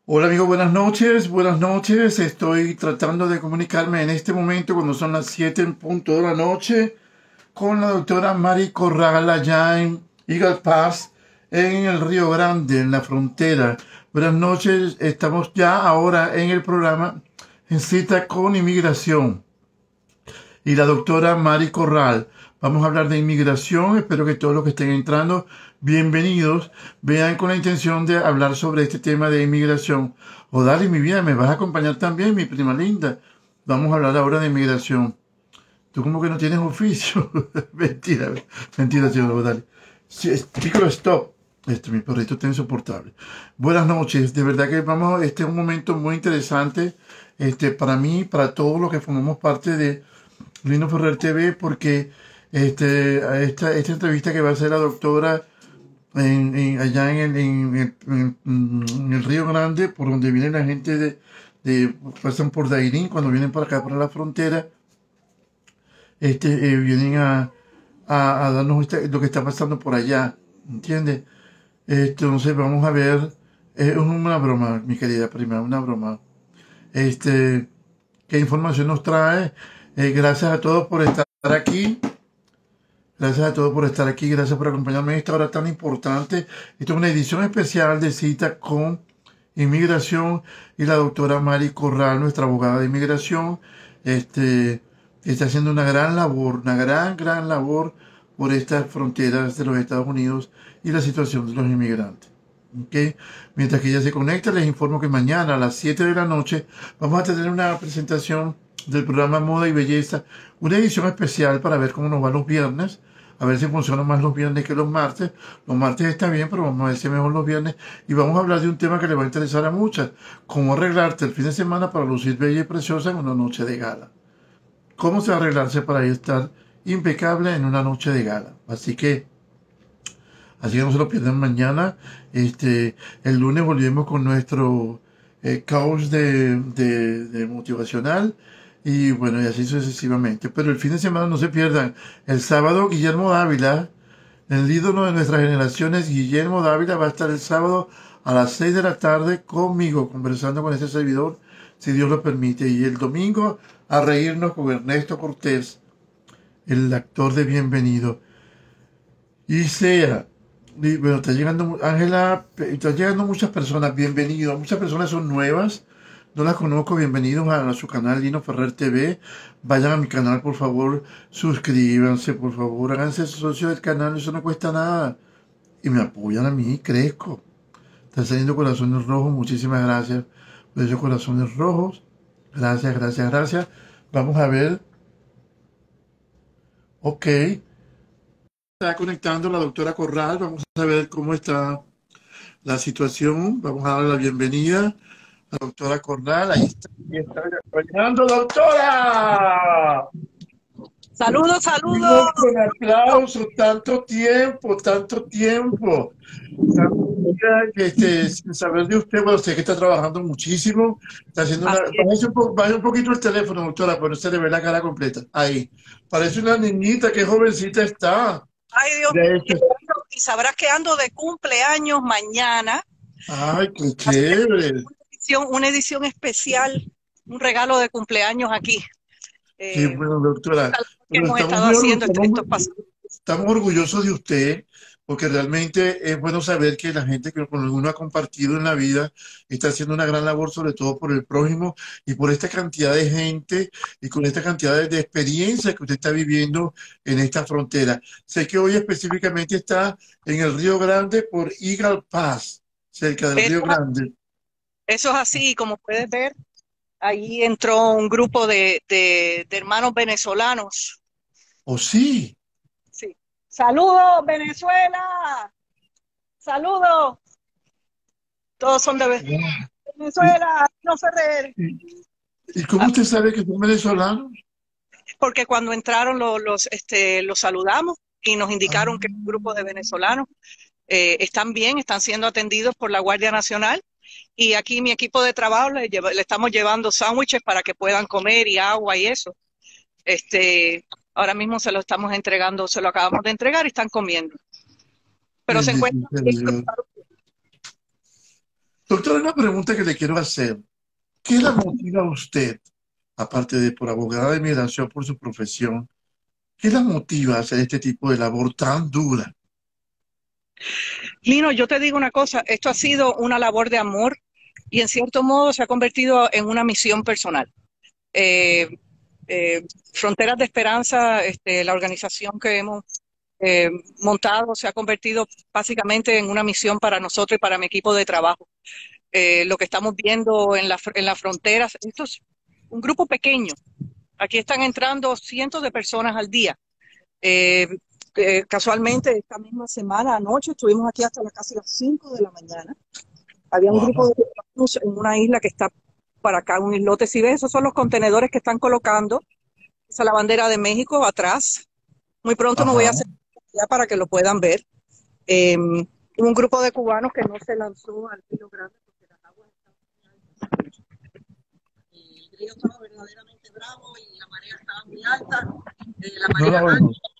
Hola amigo, buenas noches, buenas noches. Estoy tratando de comunicarme en este momento cuando son las 7 en punto de la noche con la doctora Mari Corral allá en Eagle Pass, en el Río Grande, en la frontera. Buenas noches, estamos ya ahora en el programa en cita con inmigración y la doctora Mari Corral. Vamos a hablar de inmigración. Espero que todos los que estén entrando, bienvenidos, vean con la intención de hablar sobre este tema de inmigración. Odali, mi vida, me vas a acompañar también, mi prima linda. Vamos a hablar ahora de inmigración. Tú como que no tienes oficio. Mentira, mentira, señor Odali. Sí, Piccolo, stop. Mi perrito está insoportable. Buenas noches, de verdad que vamos, este es un momento muy interesante, para mí, para todos los que formamos parte de Lino Ferrer TV, porque esta entrevista que va a hacer la doctora allá en el Río Grande, por donde viene la gente pasan por Dairín, cuando vienen para acá, para la frontera, vienen a darnos lo que está pasando por allá, ¿entiendes? Entonces vamos a ver, es una broma, mi querida prima, una broma. ¿Qué información nos trae? Gracias a todos por estar aquí. Gracias a todos por estar aquí. Gracias por acompañarme en esta hora tan importante. Esta es una edición especial de Cita con Inmigración y la doctora Mari Corral, nuestra abogada de inmigración, está haciendo una gran labor, una gran labor por estas fronteras de los Estados Unidos y la situación de los inmigrantes. ¿Okay? Mientras que ella se conecta, les informo que mañana a las 7 de la noche vamos a tener una presentación del programa Moda y Belleza, una edición especial para ver cómo nos va los viernes, a ver si funciona más los viernes que los martes. Los martes está bien, pero vamos a ver si es mejor los viernes. Y vamos a hablar de un tema que le va a interesar a muchas, cómo arreglarte el fin de semana para lucir bella y preciosa en una noche de gala. Cómo se va a arreglarse para estar impecable en una noche de gala. Así que no se lo pierdan mañana. El lunes volvemos con nuestro coach de motivacional. Y bueno, y así sucesivamente. Pero el fin de semana no se pierdan. El sábado, Guillermo Dávila, el ídolo de nuestras generaciones, Guillermo Dávila, va a estar el sábado a las 6 de la tarde conmigo, conversando con ese servidor, si Dios lo permite. Y el domingo, a reírnos con Ernesto Cortés, el actor de Bienvenido. Y bueno, está llegando, Ángela, está llegando muchas personas, bienvenidos. Muchas personas son nuevas, no las conozco, bienvenidos a su canal Lino Ferrer TV. Vayan a mi canal, por favor, suscríbanse, por favor, háganse socios del canal, eso no cuesta nada. Y me apoyan a mí, crezco. Están saliendo corazones rojos, muchísimas gracias por esos corazones rojos. Gracias, gracias, gracias. Vamos a ver, ok. Está conectando la doctora Corral, vamos a ver cómo está la situación. Vamos a darle la bienvenida a la doctora Corral. Ahí está acompañando, doctora. Saludos, saludos. Un aplauso, tanto tiempo, tanto tiempo. Sin saber de usted, bueno, sé que está trabajando muchísimo, está haciendo baje un poquito el teléfono, doctora, pero se le ve la cara completa. Ahí. Parece una niñita, qué jovencita está. Ay, Dios mío. Y sabrás que ando de cumpleaños mañana. Ay, qué chévere. Una edición especial, un regalo de cumpleaños aquí. Qué bueno, doctora. Que hemos estado haciendo estos pasos. Estamos orgullosos de usted, porque realmente es bueno saber que la gente que con uno ha compartido en la vida está haciendo una gran labor, sobre todo por el prójimo y por esta cantidad de gente y con esta cantidad de experiencia que usted está viviendo en esta frontera. Sé que hoy específicamente está en el Río Grande por Eagle Pass, cerca del Río Grande. Eso es así, como puedes ver, ahí entró un grupo de hermanos venezolanos. ¿Oh, sí? Sí. ¡Saludos, Venezuela! ¡Saludos! Todos son de Venezuela, no Ferrer. ¿Y cómo usted sabe que son venezolanos? Porque cuando entraron los saludamos y nos indicaron que es un grupo de venezolanos. Están bien, están siendo atendidos por la Guardia Nacional. Y aquí mi equipo de trabajo le estamos llevando sándwiches para que puedan comer y agua y eso. Ahora mismo se lo estamos entregando, se lo acabamos de entregar y están comiendo. Pero se encuentran. Doctora, Doctora, una pregunta que le quiero hacer. ¿Qué la motiva a usted, aparte de por abogada de migración por su profesión, qué la motiva a hacer este tipo de labor tan dura? Lino, yo te digo una cosa, esto ha sido una labor de amor y en cierto modo se ha convertido en una misión personal. Eh, Fronteras de Esperanza, la organización que hemos eh, montado, se ha convertido básicamente en una misión para nosotros y para mi equipo de trabajo. Lo que estamos viendo en las fronteras, esto es un grupo pequeño. Aquí están entrando cientos de personas al día. Eh, Casualmente, esta misma semana, anoche, estuvimos aquí hasta casi las 5 de la mañana. Había un grupo Wow. de cubanos en una isla que está para acá, un islote. Si ves, esos son los contenedores que están colocando. Esa es la bandera de México atrás. Muy pronto me voy a Ajá. hacer ya para que lo puedan ver. Un grupo de cubanos que no se lanzó al Río Grande porque las aguas estaban muy altas. El río estaba verdaderamente bravo y la marea estaba muy alta. La No la marea alta. vemos.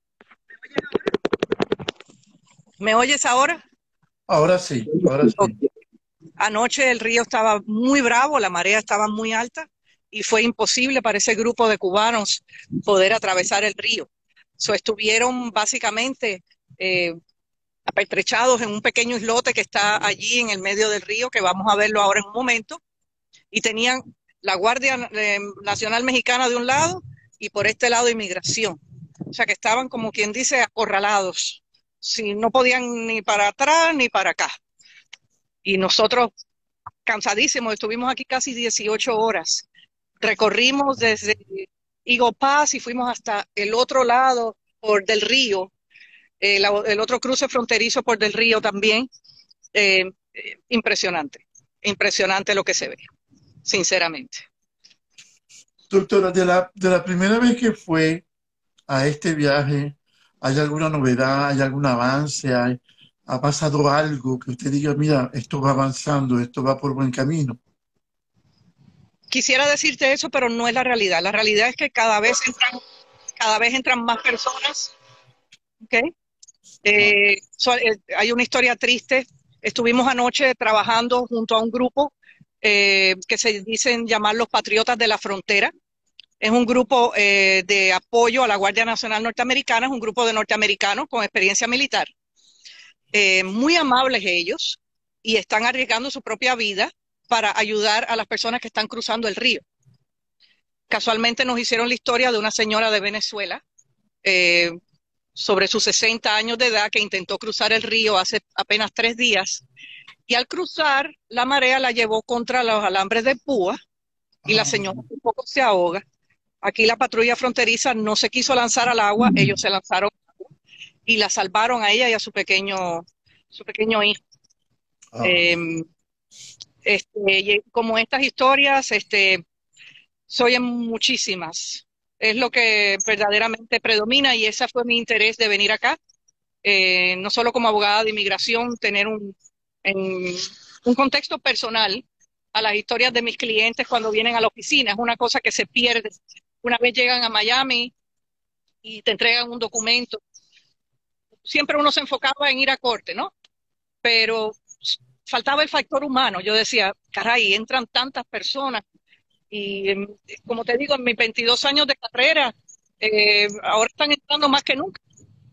¿Me oyes ahora? Ahora sí, ahora Ok. sí. Anoche el río estaba muy bravo, la marea estaba muy alta y fue imposible para ese grupo de cubanos poder atravesar el río. Estuvieron básicamente eh, apertrechados en un pequeño islote que está allí en el medio del río, que vamos a verlo ahora en un momento, y tenían la Guardia Nacional Mexicana de un lado y por este lado inmigración. O sea que estaban, como quien dice, acorralados. Si no podían ni para atrás ni para acá. Y nosotros cansadísimos, estuvimos aquí casi 18 horas. Recorrimos desde Eagle Pass y fuimos hasta el otro lado del río, el otro cruce fronterizo por del río también. Impresionante, impresionante lo que se ve, sinceramente. Doctora, de la primera vez que fue a este viaje, ¿hay alguna novedad? ¿Hay algún avance? ¿Ha pasado algo que usted diga, mira, esto va avanzando, esto va por buen camino? Quisiera decirte eso, pero no es la realidad. La realidad es que cada vez entran más personas. ¿Okay? Hay una historia triste. Estuvimos anoche trabajando junto a un grupo que se dicen llamar los Patriotas de la Frontera. Es un grupo de apoyo a la Guardia Nacional Norteamericana, es un grupo de norteamericanos con experiencia militar. Muy amables ellos y están arriesgando su propia vida para ayudar a las personas que están cruzando el río. Casualmente nos hicieron la historia de una señora de Venezuela eh, sobre sus 60 años de edad que intentó cruzar el río hace apenas 3 días y al cruzar la marea la llevó contra los alambres de púa y la Ah, señora un poco se ahoga. Aquí la patrulla fronteriza no se quiso lanzar al agua, ellos se lanzaron y la salvaron a ella y a su pequeño hijo. ah. Eh, y como estas historias, soy en muchísimas. Es lo que verdaderamente predomina y ese fue mi interés de venir acá. No solo como abogada de inmigración, tener un contexto personal a las historias de mis clientes cuando vienen a la oficina. Es una cosa que se pierde. Una vez llegan a Miami y te entregan un documento, siempre uno se enfocaba en ir a corte, ¿no? Pero faltaba el factor humano. Yo decía, caray, entran tantas personas y como te digo, en mis 22 años de carrera, ahora están entrando más que nunca.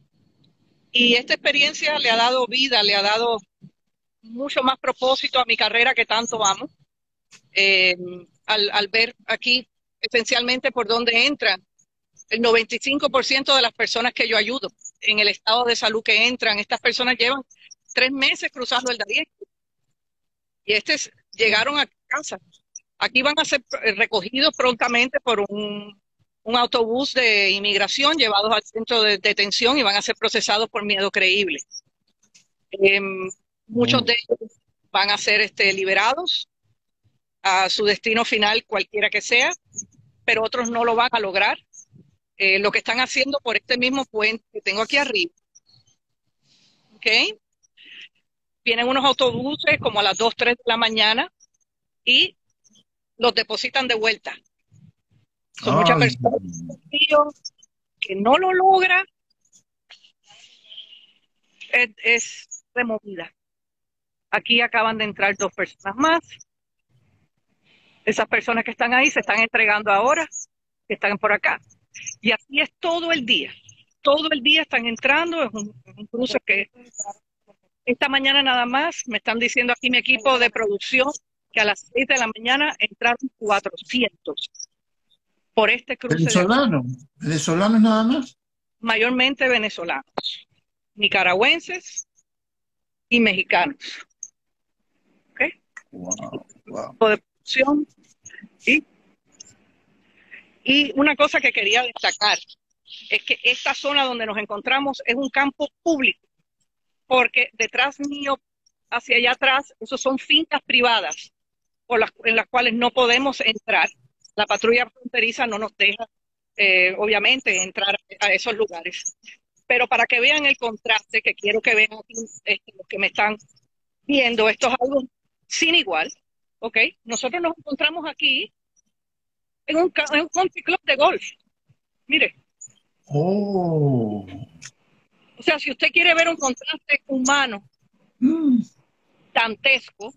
Y esta experiencia le ha dado vida, le ha dado mucho más propósito a mi carrera que tanto amo, eh, al ver aquí esencialmente por dónde entran el 95% de las personas que yo ayudo en el estado de salud que entran. Estas personas llevan 3 meses cruzando el Darién y llegaron a casa. Aquí van a ser recogidos prontamente por un autobús de inmigración llevados al centro de detención y van a ser procesados por miedo creíble. Eh, Muchos Oh. de ellos van a ser liberados a su destino final, cualquiera que sea, pero otros no lo van a lograr. Lo que están haciendo por este mismo puente que tengo aquí arriba, ¿ok? Vienen unos autobuses como a las 2, 3 de la mañana y los depositan de vuelta. Son muchas Ay, personas que no lo logra, es removida. Aquí acaban de entrar 2 personas más. Esas personas que están ahí se están entregando ahora, que están por acá. Y así es todo el día. Todo el día están entrando. Es un cruce que esta mañana nada más me están diciendo aquí mi equipo de producción que a las 6 de la mañana entraron 400 por este cruce de aquí. Venezolanos nada más. Mayormente venezolanos, nicaragüenses y mexicanos. ¿Ok? Wow, wow. De producción. ¿Sí? Y una cosa que quería destacar es que esta zona donde nos encontramos es un campo público, porque detrás mío, hacia allá atrás, esos son fincas privadas en las cuales no podemos entrar. La patrulla fronteriza no nos deja, obviamente, entrar a esos lugares. Pero para que vean el contraste, que quiero que vean aquí, los que me están viendo, esto es algo sin igual, ¿ok? Nosotros nos encontramos aquí en un country club de golf. Mire, Oh. o sea, si usted quiere ver un contraste humano Mm. dantesco,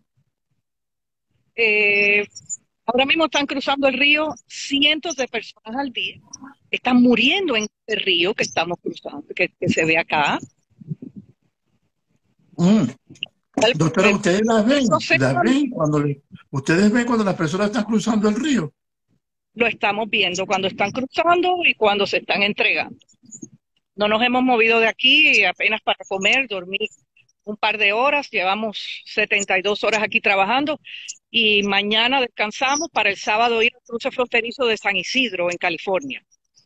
ahora mismo están cruzando el río cientos de personas al día. Están muriendo en este río que estamos cruzando, que se ve acá. Mm. Doctora, ustedes las Proceso ven ustedes ven cuando las personas están cruzando el río. lo estamos viendo cuando están cruzando y cuando se están entregando. No nos hemos movido de aquí apenas para comer, dormir un par de horas. Llevamos 72 horas aquí trabajando y mañana descansamos para el sábado ir al cruce fronterizo de San Isidro, en California.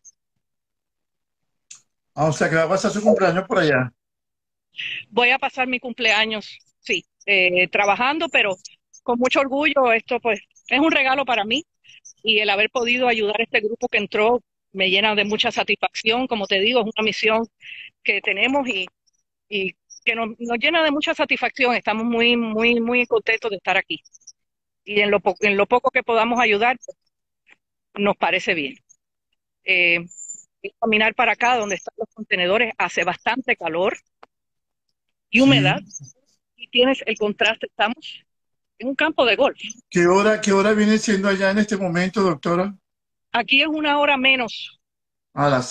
Ah, o sea que va a pasar su cumpleaños por allá. Voy a pasar mi cumpleaños, sí, trabajando, pero con mucho orgullo. Esto pues es un regalo para mí y el haber podido ayudar a este grupo que entró me llena de mucha satisfacción. Como te digo, es una misión que tenemos y que nos llena de mucha satisfacción. Estamos muy, muy, muy contentos de estar aquí. Y en lo poco que podamos ayudar, pues, nos parece bien. Caminar para acá, donde están los contenedores, hace bastante calor y humedad. Sí. Y tienes el contraste, estamos en un campo de golf. Qué hora viene siendo allá en este momento, doctora? Aquí es 1 hora menos, A las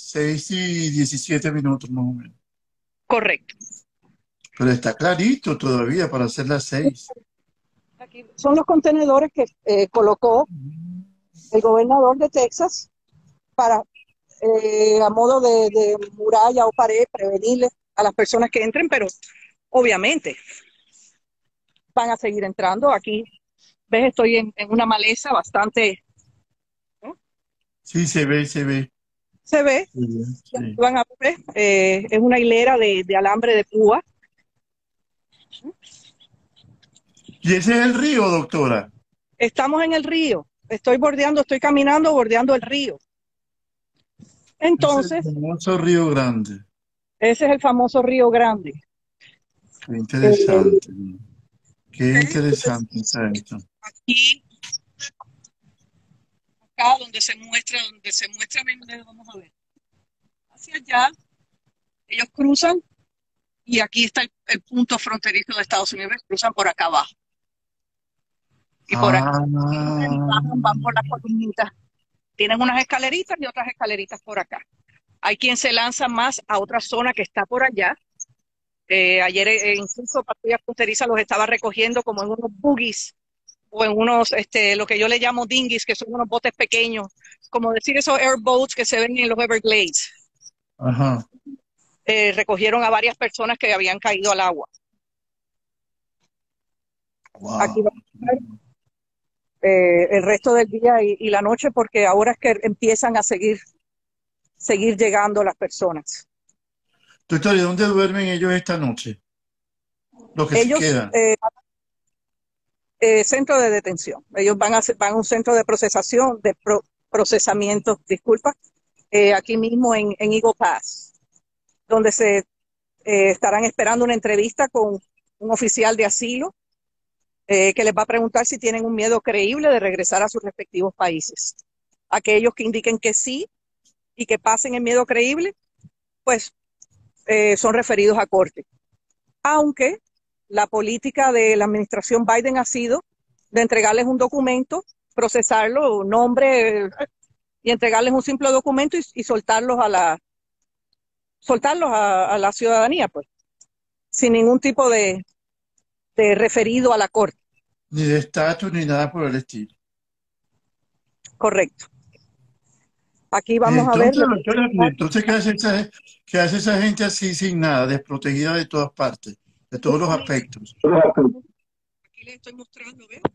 6:17 más o menos. correcto. Pero está clarito todavía para hacer las 6. Aquí son los contenedores que colocó el gobernador de Texas para, a modo de muralla o pared, prevenirle a las personas que entren, pero obviamente van a seguir entrando. Aquí, ves, estoy en una maleza bastante, ¿no? Sí, se ve, se ve. Se ve, Sí. van a ver, es una hilera de alambre de púa. Y ese es el río, doctora. Estamos en el río, estoy caminando bordeando el río. Ese es Entonces, el famoso Río Grande. ese es el famoso Río Grande. Qué interesante. Qué Okay. interesante está esto. Aquí, acá donde se muestra, vamos a ver. Hacia allá, ellos cruzan y aquí está el punto fronterizo de Estados Unidos, cruzan por acá abajo. Y por aquí van por las columnitas. Tienen unas escaleritas y otras escaleritas por acá. Hay quien se lanza más a otra zona que está por allá. Ayer incluso Patrulla Fronteriza los estaba recogiendo como en unos buggies o en unos, lo que yo le llamo dinghies, que son unos botes pequeños, como decir esos airboats que se ven en los Everglades. Ajá. Recogieron a varias personas que habían caído al agua. Wow. Aquí va a estar el resto del día y la noche, porque ahora es que empiezan a seguir llegando las personas. Doctor, ¿y dónde duermen ellos esta noche? Los que Ellos, se quedan. Centro de detención. Ellos van a un centro de procesamiento, disculpa, aquí mismo en Eagle Pass, donde se estarán esperando una entrevista con un oficial de asilo que les va a preguntar si tienen un miedo creíble de regresar a sus respectivos países. Aquellos que indiquen que sí y que pasen el miedo creíble, pues son referidos a corte. Aunque la política de la administración Biden ha sido de entregarles un documento, procesarlo, nombre, y entregarles un simple documento y soltarlos a la ciudadanía, pues, sin ningún tipo de referido a la corte. Ni de estatus ni nada por el estilo. Correcto. Aquí Y vamos a ver. entonces, ¿qué hace esa gente así sin nada, desprotegida de todas partes, de todos los aspectos? Aquí les estoy mostrando, ¿ves?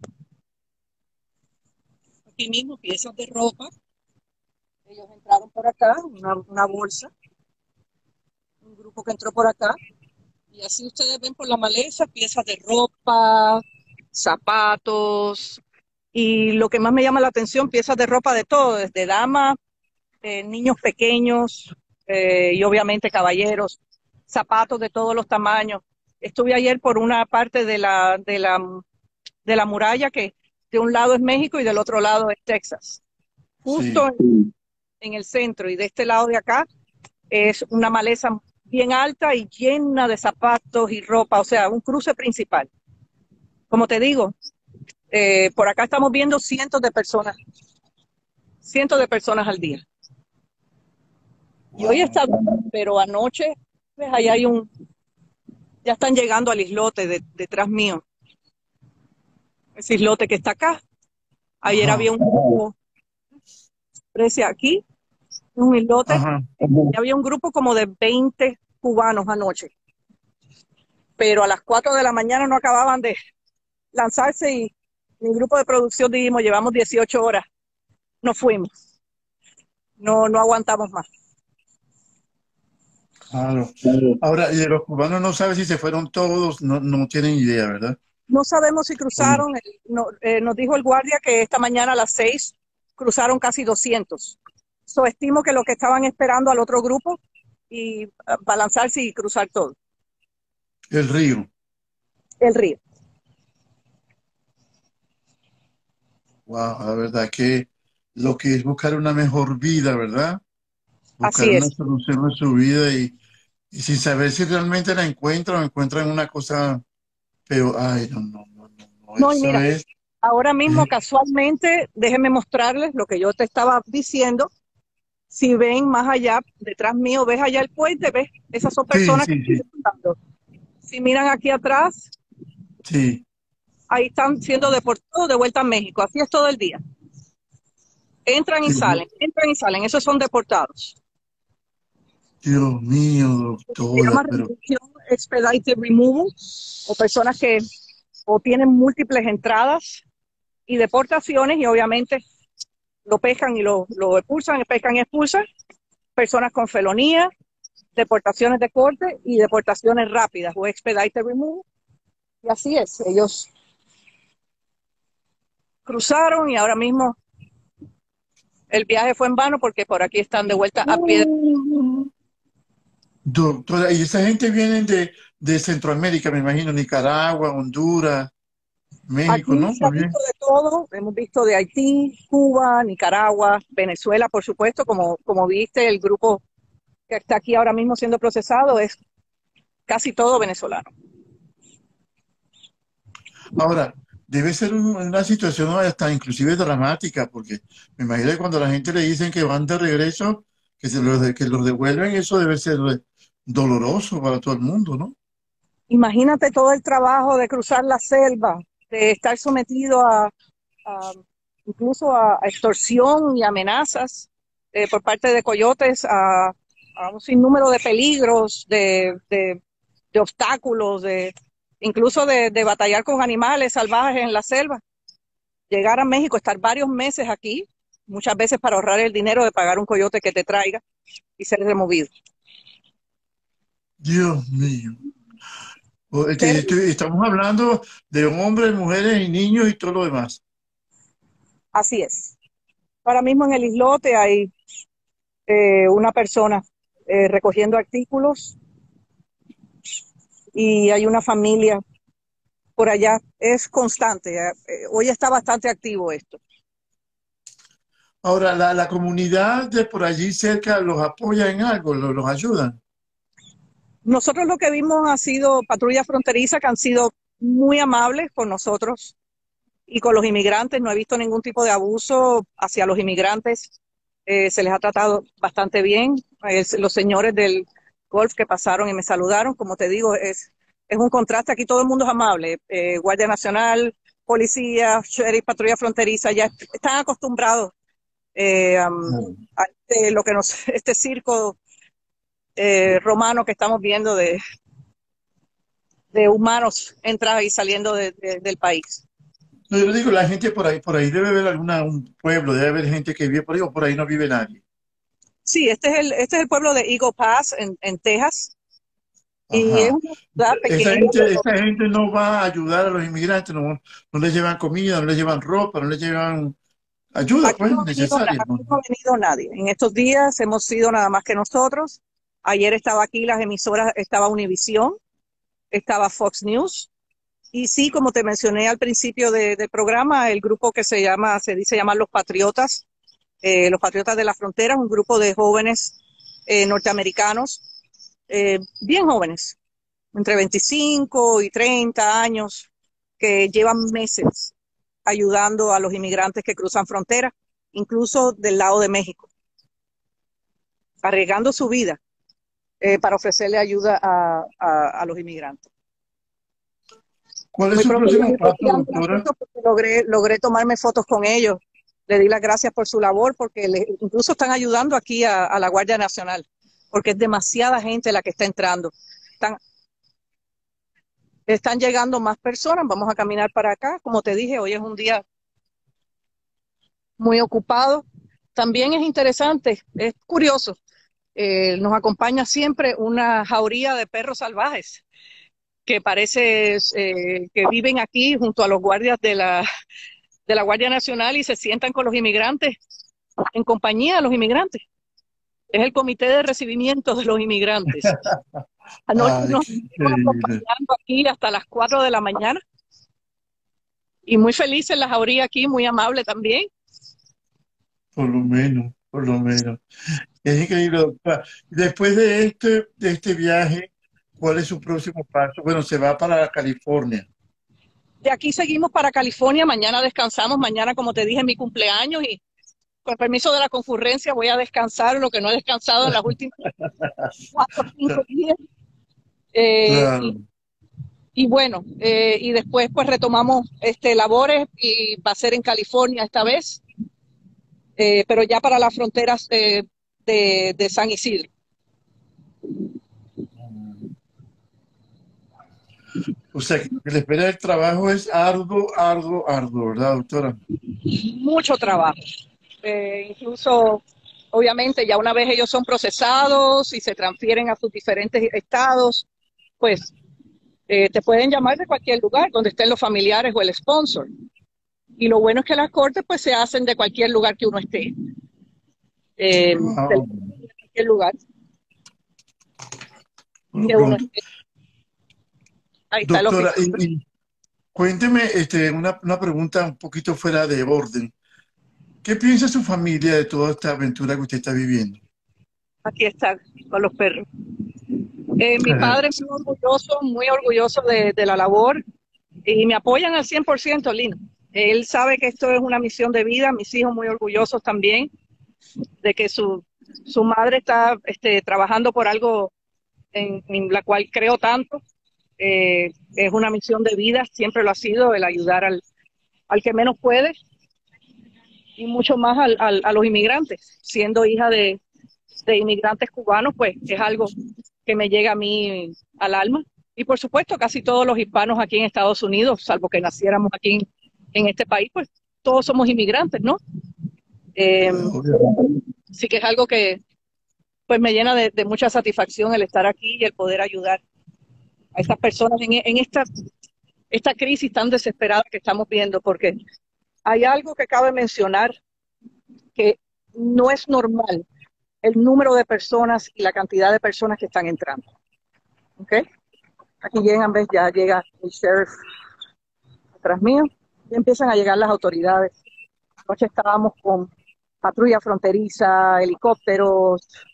Aquí mismo piezas de ropa. Ellos entraron por acá, una bolsa, un grupo que entró por acá. Y así ustedes ven por la maleza piezas de ropa, zapatos. Y lo que más me llama la atención, piezas de ropa de todo, desde damas, niños pequeños y obviamente caballeros, zapatos de todos los tamaños. Estuve ayer por una parte de la muralla que de un lado es México y del otro lado es Texas. Justo Sí. en el centro y de este lado de acá es una maleza bien alta y llena de zapatos y ropa, o sea, un cruce principal. Como te digo, por acá estamos viendo cientos de personas al día. Y hoy está, pero anoche, pues ahí hay ya están llegando al islote detrás mío. Ese islote que está acá. Ayer había un grupo, precia aquí, un islote, y había un grupo como de 20 cubanos anoche. Pero a las 4 de la mañana no acababan de lanzarse y mi grupo de producción dijimos, llevamos 18 horas, nos fuimos. No aguantamos más. Claro. Ahora, y de los cubanos no sabe si se fueron todos, no tienen idea, ¿verdad? No sabemos si cruzaron, nos dijo el guardia que esta mañana a las 6 cruzaron casi 200. Estimo que lo que estaban esperando al otro grupo y balanzarse y cruzar todo. El río. El río. Wow, la verdad que lo que es buscar una mejor vida, ¿verdad? Buscar Así una es. solución a su vida y sin saber si realmente la encuentran o encuentran una cosa peor. Ay, no, No, y eso mira, es. ahora mismo casualmente, déjenme mostrarles lo que yo te estaba diciendo. Si ven más allá, detrás mío, ves allá el puente, ves, esas son Sí, personas que sí, están sí, cruzando. Si miran aquí atrás, sí. ahí están siendo deportados de vuelta a México. Así es todo el día. Entran y Sí, salen, esos son deportados. Dios mío, Se doctora, llama pero Restriction Expedited Removal, o personas que o tienen múltiples entradas y deportaciones y obviamente lo pescan y lo expulsan, pescan y expulsan. Personas con felonía, deportaciones de corte y deportaciones rápidas o expedited removal. Y así es, ellos cruzaron y ahora mismo el viaje fue en vano porque por aquí están de vuelta a pie. doctora, y esa gente viene de Centroamérica, me imagino, Nicaragua, Honduras, México, Aquí ¿no? se ha También. visto de todo, hemos visto de Haití, Cuba, Nicaragua, Venezuela, por supuesto, como viste, el grupo que está aquí ahora mismo siendo procesado es casi todo venezolano. Ahora, debe ser una situación hasta inclusive dramática, porque me imagino que cuando a la gente le dicen que van de regreso, que los devuelven, eso debe ser doloroso para todo el mundo, ¿no? Imagínate todo el trabajo de cruzar la selva, de estar sometido a incluso a extorsión y amenazas por parte de coyotes, a un sinnúmero de peligros, de obstáculos, incluso de batallar con animales salvajes en la selva. Llegar a México, estar varios meses aquí, muchas veces para ahorrar el dinero de pagar un coyote que te traiga y ser removido. Dios mío. Ser, Estamos hablando de hombres, mujeres y niños y todo lo demás. así es. Ahora mismo en el islote hay una persona recogiendo artículos y hay una familia por allá. Es constante. Hoy está bastante activo esto. Ahora, la comunidad de por allí cerca los apoya en algo, los ayudan. Nosotros lo que vimos ha sido patrullas fronterizas que han sido muy amables con nosotros y con los inmigrantes. No he visto ningún tipo de abuso hacia los inmigrantes. Se les ha tratado bastante bien. Los señores del Golf que pasaron y me saludaron, como te digo, es un contraste. Aquí todo el mundo es amable. Guardia Nacional, policía, sheriff, patrulla fronteriza, ya están acostumbrados a lo que este circo romano que estamos viendo de humanos entrando y saliendo del país. No, yo le digo, la gente por ahí debe haber un pueblo, debe haber gente que vive por ahí o por ahí no vive nadie. Sí, este es el pueblo de Eagle Pass en Texas. Y es Ajá. una ciudad pequeña. Esa gente no va a ayudar a los inmigrantes, no les llevan comida, no les llevan ropa, no les llevan ayuda, Aquí pues, no ha venido, necesaria. ¿No? aquí no ha venido nadie. En estos días hemos sido nada más que nosotros. Ayer estaba aquí las emisoras, estaba Univision, estaba Fox News. Y sí, como te mencioné al principio del programa, el grupo que se dice llamar los Patriotas de la Frontera, un grupo de jóvenes norteamericanos, bien jóvenes, entre 25 y 30 años, que llevan meses ayudando a los inmigrantes que cruzan fronteras, incluso del lado de México, arriesgando su vida para ofrecerle ayuda a los inmigrantes. ¿Cuál es Muy su pronto próximo paso, tirando una doctora? foto porque logré tomarme fotos con ellos. Le di las gracias por su labor porque incluso están ayudando aquí a la Guardia Nacional, porque es demasiada gente la que está entrando. Están llegando más personas, vamos a caminar para acá. Como te dije, hoy es un día muy ocupado. También es interesante, es curioso, nos acompaña siempre una jauría de perros salvajes que parece que viven aquí junto a los guardias de la Guardia Nacional y se sientan con los inmigrantes, en compañía de los inmigrantes. Es el comité de recibimiento de los inmigrantes. Anoche Ay, nos qué estuvieron increíble. acompañando aquí hasta las 4 de la mañana y muy felices la jauría aquí, muy amable también. Por lo menos, por lo menos. Es increíble, doctora. Después de este viaje, ¿cuál es su próximo paso? Bueno, se va para California. De aquí seguimos para California, mañana descansamos, mañana como te dije es mi cumpleaños y con permiso de la concurrencia voy a descansar lo que no he descansado en las últimas 4 o 5 días. Eh, Claro. y, y bueno, y después pues retomamos labores y va a ser en California esta vez, pero ya para las fronteras de San Isidro. O sea, que lo que le espera el trabajo es arduo, arduo, arduo, ¿verdad, doctora? Mucho trabajo. Incluso, obviamente, ya una vez ellos son procesados y se transfieren a sus diferentes estados, pues te pueden llamar de cualquier lugar donde estén los familiares o el sponsor. Y lo bueno es que las cortes pues se hacen de cualquier lugar que uno esté, de Wow. cualquier lugar Bueno, que uno esté. Ahí está el doctora, oficial. y cuénteme una pregunta un poquito fuera de orden. ¿Qué piensa su familia de toda esta aventura que usted está viviendo? Aquí está con los perros. Mi padre es muy orgulloso de la labor y me apoyan al 100%, Lina. Él sabe que esto es una misión de vida, mis hijos muy orgullosos también de que su madre está trabajando por algo en la cual creo tanto. Es una misión de vida, siempre lo ha sido, el ayudar al que menos puede y mucho más a los inmigrantes. Siendo hija de inmigrantes cubanos, pues es algo que me llega a mí al alma. Y por supuesto, casi todos los hispanos aquí en Estados Unidos, salvo que naciéramos aquí en este país, pues todos somos inmigrantes, ¿no? Eh, sí que es algo que pues me llena de mucha satisfacción el estar aquí y el poder ayudar a estas personas en esta crisis tan desesperada que estamos viendo, porque hay algo que cabe mencionar que no es normal el número de personas y la cantidad de personas que están entrando. ¿Ok? Aquí llegan, ves, ya llega el sheriff atrás mío y empiezan a llegar las autoridades. Anoche estábamos con patrulla fronteriza, helicópteros,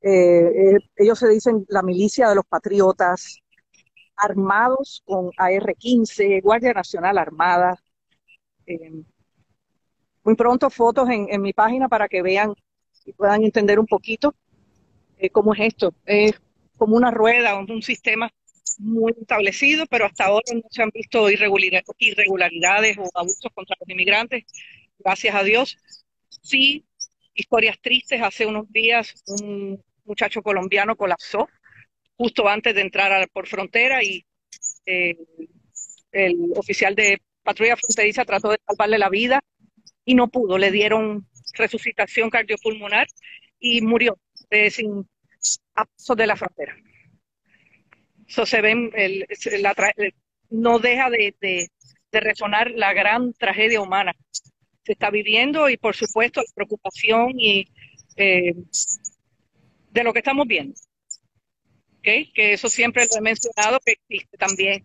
Ellos se dicen la milicia de los patriotas, armados con AR-15, Guardia Nacional Armada. Eh, Muy pronto fotos en mi página para que vean y puedan entender un poquito cómo es esto. Es como una rueda, un sistema muy establecido, pero hasta ahora no se han visto irregularidades o abusos contra los inmigrantes, gracias a Dios. Sí, historias tristes. Hace unos días un muchacho colombiano colapsó justo antes de entrar por frontera y eh, el oficial de patrulla fronteriza trató de salvarle la vida y no pudo. Le dieron resucitación cardiopulmonar y murió sin a pasos de la frontera. Eso se ven, no deja de resonar la gran tragedia humana se está viviendo y por supuesto la preocupación y de lo que estamos viendo. ¿Okay? Que eso siempre lo he mencionado, que existe también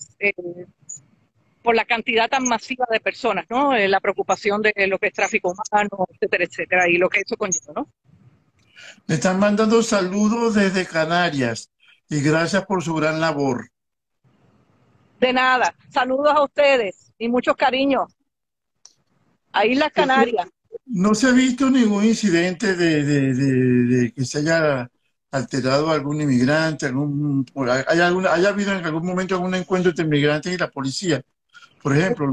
por la cantidad tan masiva de personas, ¿no? La preocupación de lo que es tráfico humano, etcétera, etcétera, y lo que eso conlleva, ¿no? Me están mandando saludos desde Canarias y gracias por su gran labor. De nada, saludos a ustedes y muchos cariños. A Islas Canarias. No se ha visto ningún incidente de que se haya alterado algún inmigrante, haya habido en algún momento algún encuentro entre inmigrantes y la policía. Por ejemplo,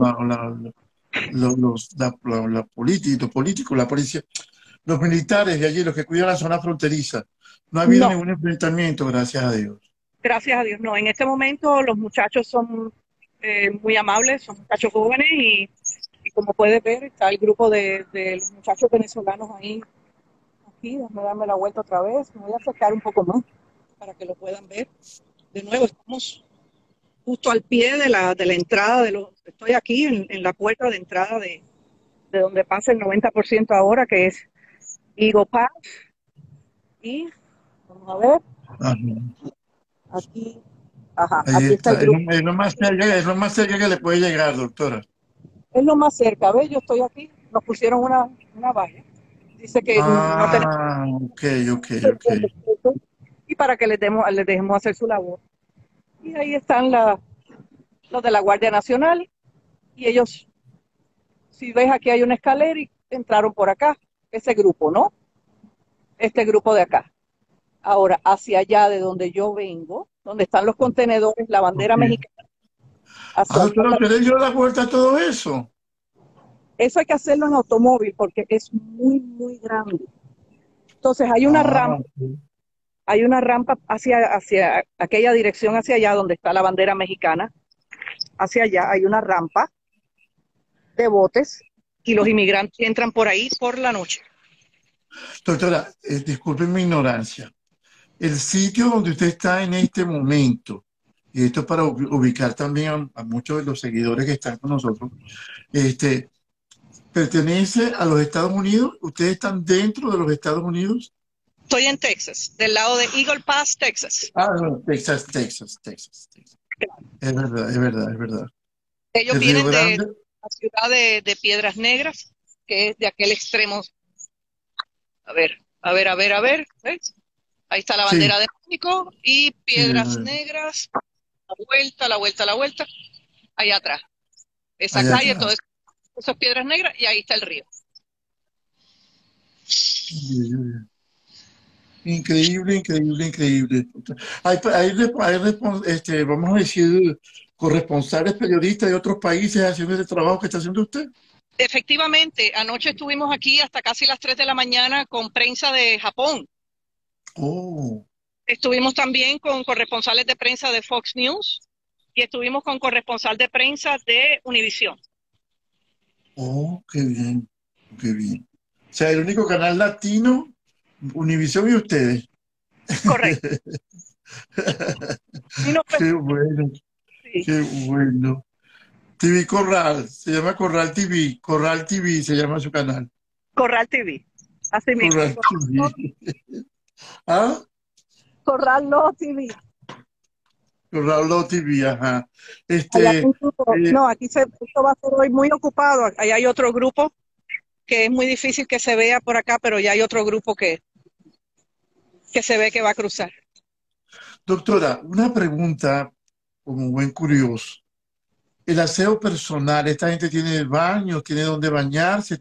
los políticos, la policía, los militares de allí, los que cuidan la zona fronteriza. No ha habido ningún enfrentamiento, gracias a Dios. Gracias a Dios, no. En este momento los muchachos son muy amables, son muchachos jóvenes y como puedes ver está el grupo de los muchachos venezolanos ahí. Aquí, déjame darme la vuelta otra vez. Me voy a acercar un poco más para que lo puedan ver. De nuevo, estamos justo al pie de la entrada estoy aquí en la puerta de entrada de donde pasa el 90% ahora, que es Eagle Pass. Y vamos a ver. Ajá. Aquí, ajá, Ahí aquí está el grupo. Es lo más cerca que le puede llegar, doctora. Es lo más cerca, ¿ves? Yo estoy aquí, nos pusieron una valla. Dice que no tenemos... Ok. Y para que les dejemos hacer su labor. Y ahí están los de la Guardia Nacional. Y ellos, si ves aquí hay una escalera y entraron por acá. Ese grupo, ¿no? Este grupo de acá. Ahora, hacia allá de donde yo vengo, donde están los contenedores, la bandera mexicana. Doctora, ¿usted le dio la vuelta a todo eso? Eso hay que hacerlo en automóvil porque es muy, muy grande. Entonces hay una rampa. Hay una rampa hacia aquella dirección, hacia allá donde está la bandera mexicana. Hacia allá hay una rampa de botes y los inmigrantes entran por ahí por la noche. Doctora, disculpe mi ignorancia. El sitio donde usted está en este momento, y esto es para ubicar también a muchos de los seguidores que están con nosotros, ¿pertenece a los Estados Unidos? ¿Ustedes están dentro de los Estados Unidos? Estoy en Texas, del lado de Eagle Pass, Texas. No, Texas. Es verdad. Ellos vienen de la ciudad de Piedras Negras, que es de aquel extremo. A ver. ¿Ves? Ahí está la bandera de México y Piedras Negras. La vuelta. Allá atrás. Esa calle, todo eso es Piedras Negras y ahí está el río. Increíble. Vamos a decir, corresponsales periodistas de otros países haciendo ese trabajo que está haciendo usted. Efectivamente, anoche estuvimos aquí hasta casi las 3 de la mañana con prensa de Japón. Estuvimos también con corresponsales de prensa de Fox News y estuvimos con corresponsal de prensa de Univision. Qué bien. O sea, el único canal latino, Univision y ustedes. Correcto. Qué bueno. Sí. Qué bueno. TV Corral, se llama Corral TV. Corral TV se llama su canal. Corral TV. Así mismo. Corral TV. ¿Ah? Corral No TV. Corral No TV, ajá. No, aquí esto va a ser hoy muy ocupado. Ahí hay otro grupo que es muy difícil que se vea por acá, pero ya hay otro grupo que que se ve que va a cruzar. Doctora, una pregunta como buen curioso. El aseo personal, ¿esta gente tiene baños, tiene donde bañarse,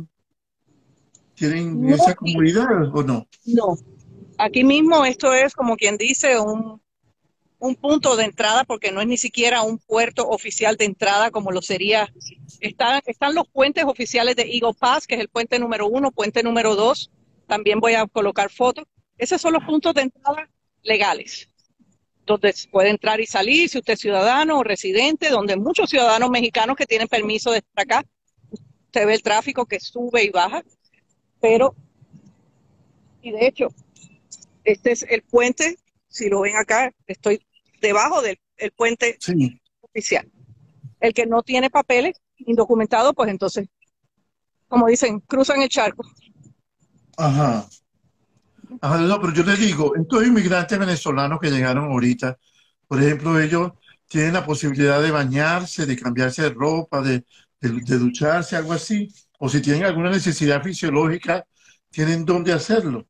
tienen No, esa comodidad o no? no. Aquí mismo esto es como quien dice un punto de entrada porque no es ni siquiera un puerto oficial de entrada como lo sería. Están los puentes oficiales de Eagle Pass, que es el puente número 1, puente número 2. También voy a colocar fotos. Esos son los puntos de entrada legales, donde se puede entrar y salir si usted es ciudadano o residente, donde muchos ciudadanos mexicanos que tienen permiso de estar acá. Usted ve el tráfico que sube y baja, pero, y de hecho, este es el puente, si lo ven acá, estoy debajo del el puente Sí. oficial. El que no tiene papeles, indocumentado, pues entonces, como dicen, cruzan el charco. Ajá. Ajá, no, pero yo le digo, estos inmigrantes venezolanos que llegaron ahorita, por ejemplo, ellos tienen la posibilidad de bañarse, de cambiarse de ropa, de ducharse, algo así. O si tienen alguna necesidad fisiológica, tienen dónde hacerlo.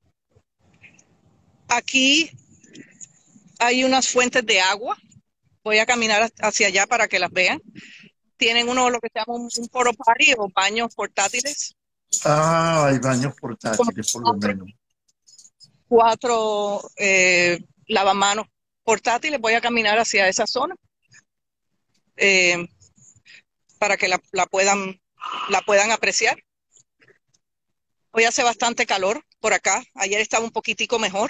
Aquí hay unas fuentes de agua. Voy a caminar hacia allá para que las vean. Tienen uno lo que se llama un porta potty o baños portátiles. Ah, hay baños Con portátiles, por lo menos. cuatro lavamanos portátiles. Voy a caminar hacia esa zona eh, para que la puedan apreciar. Hoy hace bastante calor por acá. Ayer estaba un poquitico mejor,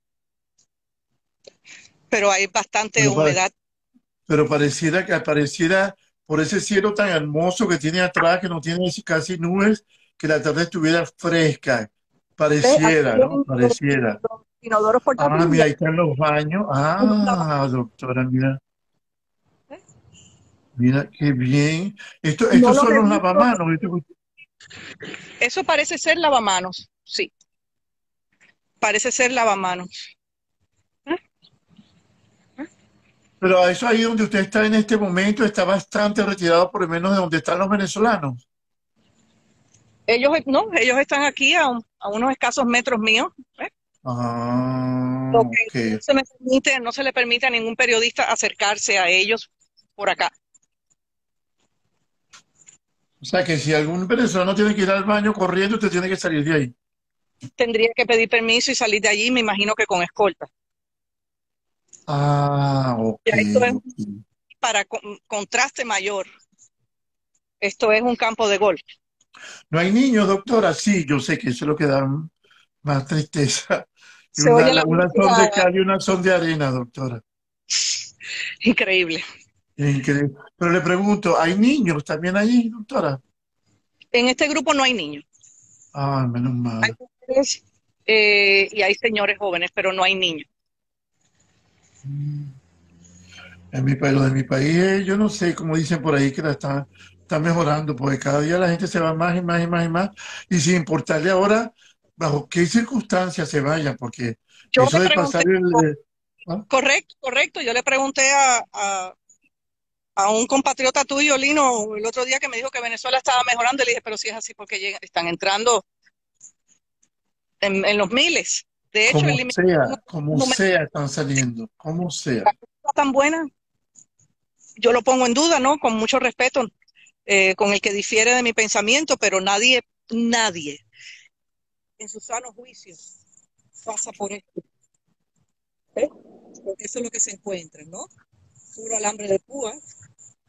pero hay bastante Pero, humedad. pero pareciera por ese cielo tan hermoso que tiene atrás, que no tiene casi nubes, que la tarde estuviera fresca. Aquí Pareciera, ¿no? tienen Pareciera. los inodoros Ah, portátiles y mira, ahí están los baños. unos lavamanos. Ah, doctora, mira, mira qué bien. No Estos los son he los visto. lavamanos. Eso parece ser lavamanos, sí, parece ser lavamanos. Pero a eso ahí donde usted está en este momento está bastante retirado, por lo menos de donde están los venezolanos. Ellos no, ellos están aquí a unos escasos metros míos. ¿Eh? Ah, Lo ok. que no se le permite a ningún periodista acercarse a ellos por acá. O sea que si algún venezolano tiene que ir al baño corriendo, usted tiene que salir de ahí. Tendría que pedir permiso y salir de allí, me imagino que con escolta. Ah, ok, Ya esto es ok. para contraste mayor. Esto es un campo de golf. No hay niños, doctora. Sí, yo sé que eso es lo que da más tristeza. Y Se oye la una son de música cal y una son de arena, doctora. increíble. Increíble. Pero le pregunto, ¿hay niños también allí, doctora? En este grupo no hay niños. Ah, menos Hay mal. mujeres y hay señores jóvenes, pero no hay niños. Mm. En mi país, lo de mi país, yo no sé, como dicen por ahí, que está mejorando, porque cada día la gente se va más y más y más y más, y sin importarle ahora bajo qué circunstancias se vayan, porque Yo eso le de pregunté, pasar ¿ah? correcto, yo le pregunté a un compatriota tuyo, Lino, el otro día que me dijo que Venezuela estaba mejorando, y le dije, pero si es así, porque están entrando en los miles. De hecho, Como sea, están saliendo, como sea. tan buena, yo lo pongo en duda, ¿no? Con mucho respeto, con el que difiere de mi pensamiento, pero nadie en su sano juicio pasa por esto, ¿eh? Porque eso es lo que se encuentra, ¿no? Puro alambre de púas.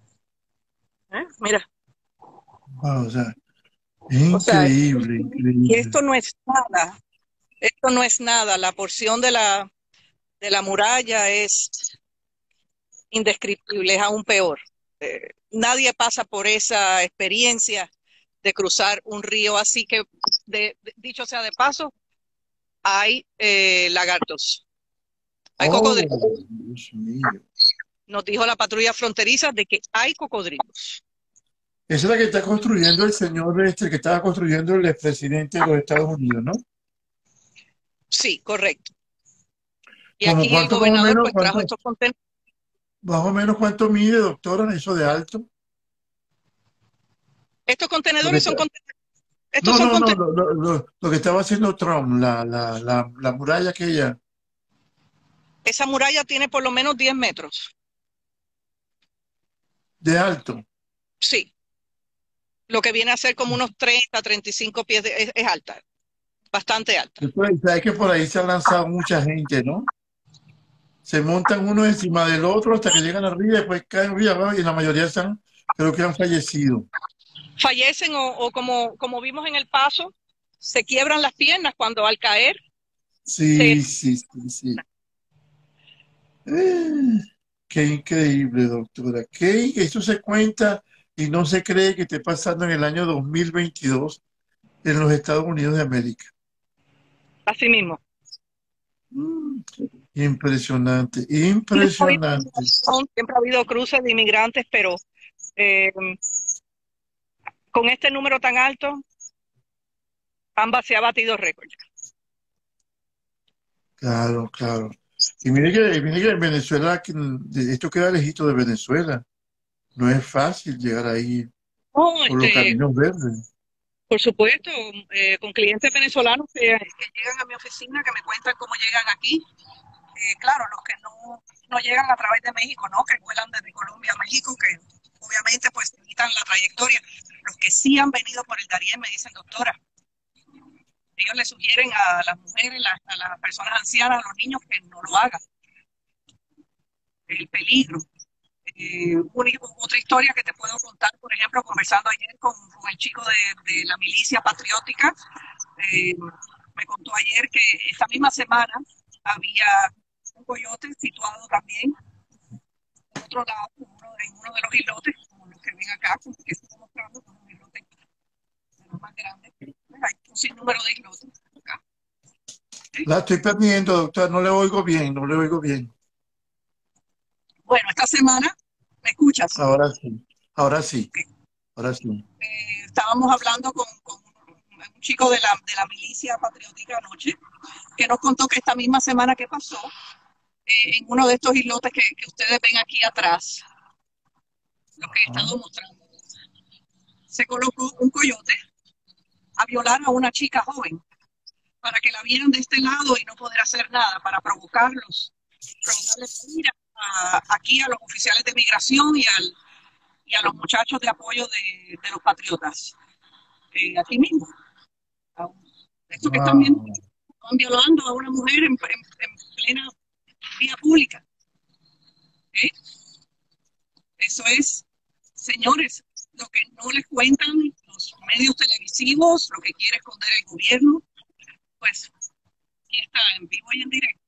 Mira, Ah, o sea, es o sea, increíble, y increíble. esto no es nada, la porción de la muralla es indescriptible, es aún peor. Nadie pasa por esa experiencia de cruzar un río así que, dicho sea de paso, hay lagartos, hay cocodrilos. Oh, Dios mío. Nos dijo la patrulla fronteriza de que hay cocodrilos. Esa es la que está construyendo el señor este, que estaba construyendo el expresidente de los Estados Unidos, ¿no? Sí, correcto. Y Como aquí el cuánto más o gobernador menos, pues trajo estos contenedores. más o menos cuánto mide, doctora, eso de alto. Estos Lo que contenedores son está- contenedores Estos No, son no, no, contenedores. lo que estaba haciendo Trump, la muralla aquella Esa muralla tiene por lo menos 10 metros. de alto. Sí, lo que viene a ser como unos 30, 35 pies, es alta, bastante alta. Después, sabes que por ahí se ha lanzado mucha gente, ¿no? Se montan uno encima del otro hasta que llegan arriba y después caen arriba abajo y la mayoría están, creo que han fallecido. Fallecen o como vimos en El Paso, se quiebran las piernas cuando al caer se... Sí, sí, sí, sí. Eh, Qué increíble, doctora. Eso se cuenta y no se cree que esté pasando en el año 2022 en los Estados Unidos de América. Así mismo. Mm, Impresionante, impresionante. Siempre ha habido cruces de inmigrantes, pero eh, con este número tan alto, ambas se ha batido récord. Claro, claro. Y mire que en Venezuela, esto queda lejito de Venezuela. No es fácil llegar ahí No, por los caminos verdes. por supuesto, con clientes venezolanos que llegan a mi oficina, que me cuentan cómo llegan aquí. Claro, los que no llegan a través de México, ¿no? Que vuelan desde Colombia a México, que obviamente pues evitan la trayectoria. Los que sí han venido por el Darién me dicen, doctora, ellos le sugieren a las mujeres, a las personas ancianas, a los niños que no lo hagan. El peligro. Otra historia que te puedo contar, por ejemplo, conversando ayer con el chico de la milicia patriótica, eh, me contó ayer que esta misma semana había un coyote situado también por otro lado, en uno de los islotes, como los que ven acá, como que estoy mostrando, son los islotes de los más grandes. Hay un sinnúmero de islotes acá. ¿Sí? La estoy perdiendo, doctor. No le oigo bien, no le oigo bien. Bueno, esta semana, ¿me escuchas? Ahora sí, ahora sí, Okay. ahora sí. Estábamos hablando con un chico de la milicia patriótica anoche, que nos contó que esta misma semana que pasó, en uno de estos islotes que ustedes ven aquí atrás, lo que he Ajá. estado mostrando, se colocó un coyote a violar a una chica joven para que la vieran de este lado y no poder hacer nada, para provocarles ira aquí a los oficiales de migración y a los muchachos de apoyo de los patriotas. Aquí mismo, esto que están viendo, Wow. están violando a una mujer en plena vía pública. ¿Okay? Eso es, señores, lo que no les cuentan los medios televisivos, lo que quiere esconder el gobierno, pues aquí está en vivo y en directo.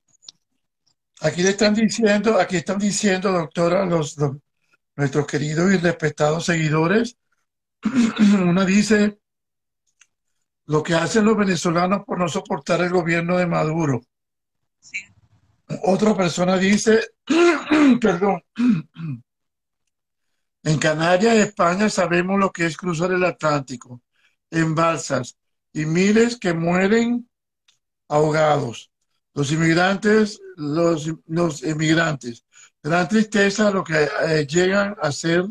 Aquí están diciendo, doctora, nuestros queridos y respetados seguidores, una dice lo que hacen los venezolanos por no soportar el gobierno de Maduro. Sí, Otra persona dice, perdón, en Canarias, España, sabemos lo que es cruzar el Atlántico en balsas y miles que mueren ahogados. Los inmigrantes, gran tristeza lo que llegan a ser.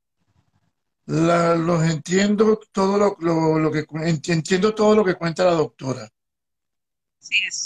Los entiendo todo entiendo todo lo que cuenta la doctora. sí es.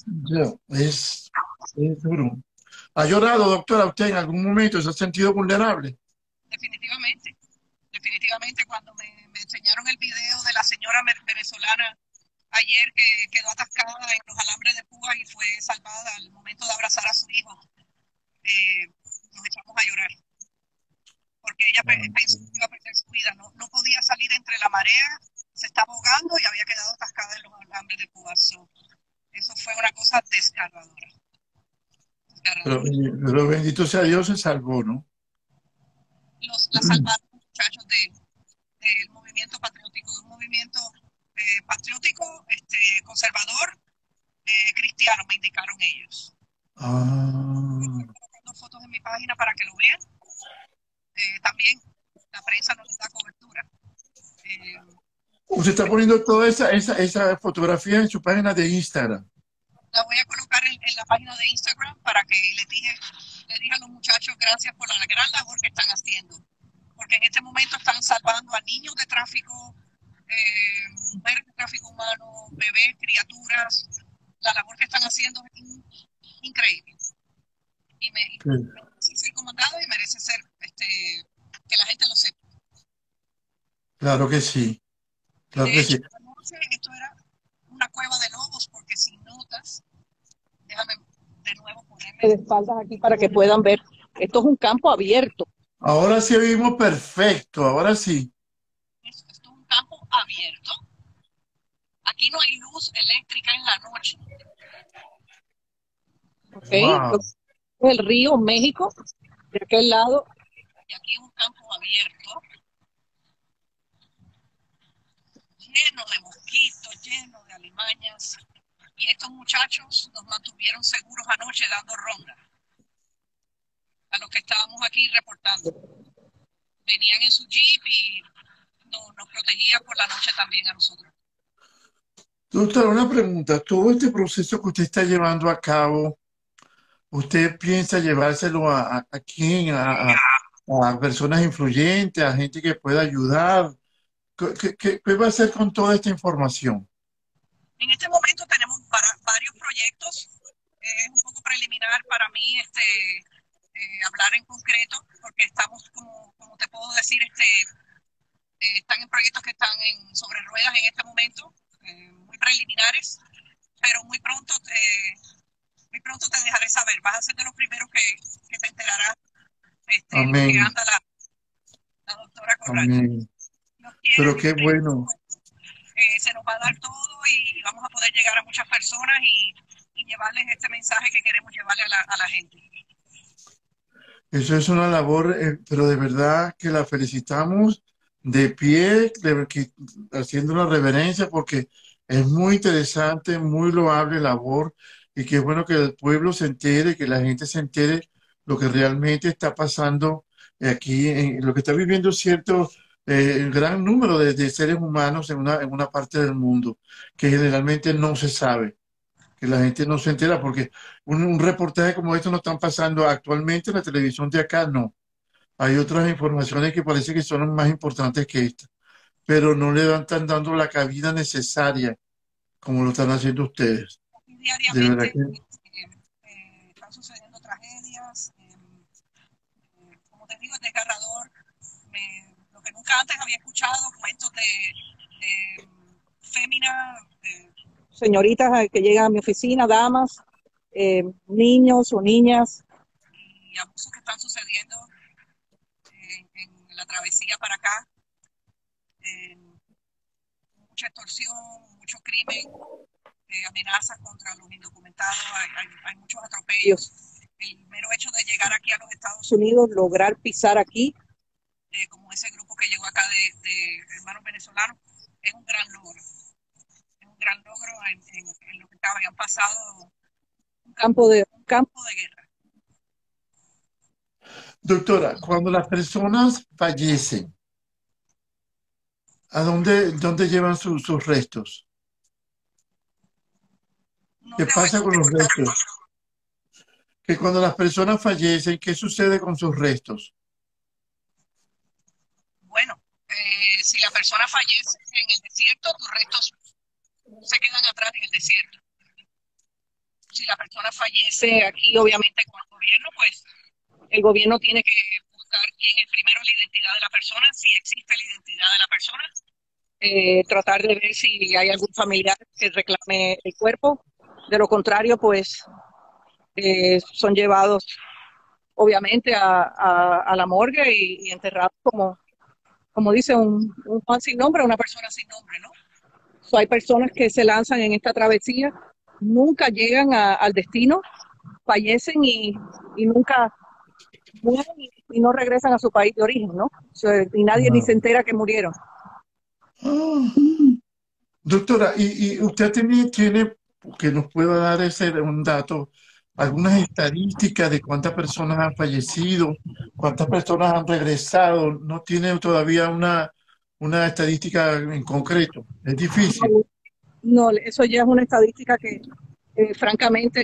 Es duro. ¿Ha llorado, doctora, usted en algún momento se ha sentido vulnerable? Definitivamente. Definitivamente cuando me enseñaron el video de la señora venezolana ayer que quedó atascada en los alambres de púa y fue salvada al momento de abrazar a su hijo, eh, nos echamos a llorar. Porque ella pensó que iba a perder su vida, no podía salir entre la marea, se estaba ahogando y había quedado atascada en los alambres de púa. Eso fue una cosa desgarradora. Pero, Desgarradora. pero bendito sea Dios, se salvó, ¿no? La salvaron los muchachos del movimiento patriótico, de un movimiento patriótico conservador cristiano, me indicaron ellos. Ah. Estoy colocando fotos en mi página para que lo vean. También la prensa no les da cobertura. Eh, Usted está poniendo toda esa fotografía en su página de Instagram. la voy a colocar en la página de Instagram para que les diga a los muchachos gracias por la gran labor que están haciendo. Porque en este momento están salvando a niños de tráfico, mujeres de humanos, bebés, criaturas. La labor que están haciendo es increíble. Y merece ser comandado y merece ser que la gente lo sepa. Claro que sí, claro De que hecho, sí. anoche esto era una cueva de lobos, porque si notas, déjame de nuevo ponerme de espaldas aquí para que puedan ver. Esto es un campo abierto. Ahora sí vimos perfecto, ahora sí. Esto es un campo abierto. Aquí no hay luz eléctrica en la noche. ¿Ok? Wow. El río México, de aquel lado, y aquí es un campo abierto, lleno de mosquitos, lleno de alimañas. Y estos muchachos nos mantuvieron seguros anoche dando ronda a los que estábamos aquí reportando. Venían en su jeep y nos protegían por la noche también a nosotros. Doctora, una pregunta. Todo este proceso que usted está llevando a cabo, ¿usted piensa llevárselo a quién? A personas influyentes, a gente que pueda ayudar. ¿Qué va a hacer con toda esta información? En este momento tenemos varios proyectos. Es un poco preliminar para mí hablar en concreto, porque estamos, como te puedo decir, están en proyectos que están sobre ruedas en este momento, muy preliminares, pero muy pronto te dejaré saber. Vas a ser de los primeros que te enterarás lo que Amén, anda la doctora Corral. amén. Dios quiere, Pero Dios qué mediante, bueno. pues, se nos va a dar todo y vamos a poder llegar a muchas personas y llevarles este mensaje que queremos llevarle a la gente. Eso es una labor, pero de verdad que la felicitamos de pie, haciendo una reverencia, porque es muy interesante, muy loable labor, y qué bueno que el pueblo se entere, que la gente se entere lo que realmente está pasando aquí, en lo que está viviendo cierto gran número de seres humanos en una parte del mundo, que generalmente no se sabe, que la gente no se entera, porque un reportaje como esto no están pasando actualmente en la televisión de acá, no. Hay otras informaciones que parece que son más importantes que esta, pero no le están dando la cabida necesaria como lo están haciendo ustedes. De verdad Diariamente que están sucediendo tragedias. Como te digo, es desgarrador. Lo que nunca antes había escuchado, cuentos de féminas, señoritas que llegan a mi oficina, damas, niños o niñas, y abusos que están sucediendo en la travesía para acá. Mucha extorsión, mucho crimen, amenazas contra los indocumentados, hay muchos atropellos. El mero hecho de llegar aquí a los Estados Unidos, lograr pisar aquí, como ese grupo que llegó acá de hermanos venezolanos, es un gran logro. Es un gran logro en lo que habían pasado, un campo de guerra. doctora, cuando las personas fallecen, ¿a dónde llevan sus restos? No ¿Qué te pasa oigo, con te los cortaste. restos? Que cuando las personas fallecen, ¿qué sucede con sus restos? Bueno, si la persona fallece en el desierto, tus restos se quedan atrás en el desierto. Si la persona fallece aquí, obviamente con el gobierno, pues el gobierno tiene que buscar quién es primero la identidad de la persona, si existe la identidad de la persona, tratar de ver si hay algún familiar que reclame el cuerpo. De lo contrario, pues son llevados obviamente a la morgue y enterrados como dice un Juan sin nombre, una persona sin nombre, ¿no? So, hay personas que se lanzan en esta travesía, nunca llegan al destino, fallecen y nunca mueren y no regresan a su país de origen, ¿no? So, y nadie ni se Wow. entera que murieron. Ah, doctora, y usted tiene que nos pueda dar un dato, algunas estadísticas de cuántas personas han fallecido, cuántas personas han regresado? ¿No tiene todavía una estadística en concreto? Es difícil. No, eso ya es una estadística que francamente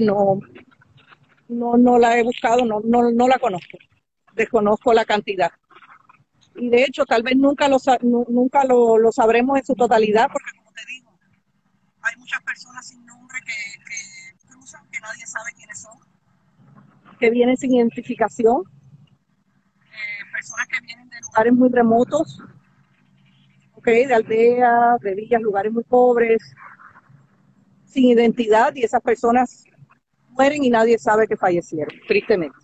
no la he buscado, no la conozco. Desconozco la cantidad. Y de hecho, tal vez nunca lo sabremos en su totalidad, porque como te digo, muchas personas sin nombre que cruzan, que nadie sabe quiénes son, que vienen sin identificación, personas que vienen de lugares muy remotos, okay, de aldeas, de villas, lugares muy pobres, sin identidad, y esas personas mueren y nadie sabe que fallecieron, tristemente.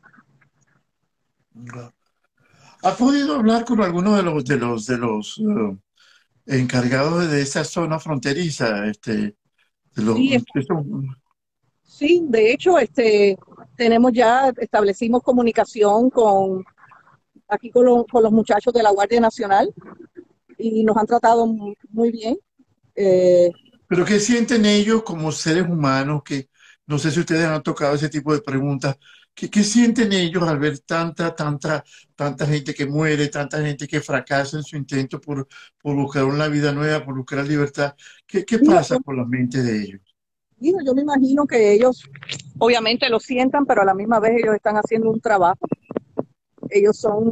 ¿Ha podido hablar con alguno de los encargados de esa zona fronteriza? De los, Sí, que son- sí, de hecho, establecimos comunicación aquí con los muchachos de la Guardia Nacional y nos han tratado muy bien. Eh, pero ¿qué sienten ellos como seres humanos? Que no sé si ustedes han tocado ese tipo de preguntas. ¿Qué sienten ellos al ver tanta gente que muere, tanta gente que fracasa en su intento por buscar una vida nueva, por buscar la libertad? ¿Qué mira, pasa por la mente de ellos? yo me imagino que ellos obviamente lo sientan, pero a la misma vez ellos están haciendo un trabajo. Ellos son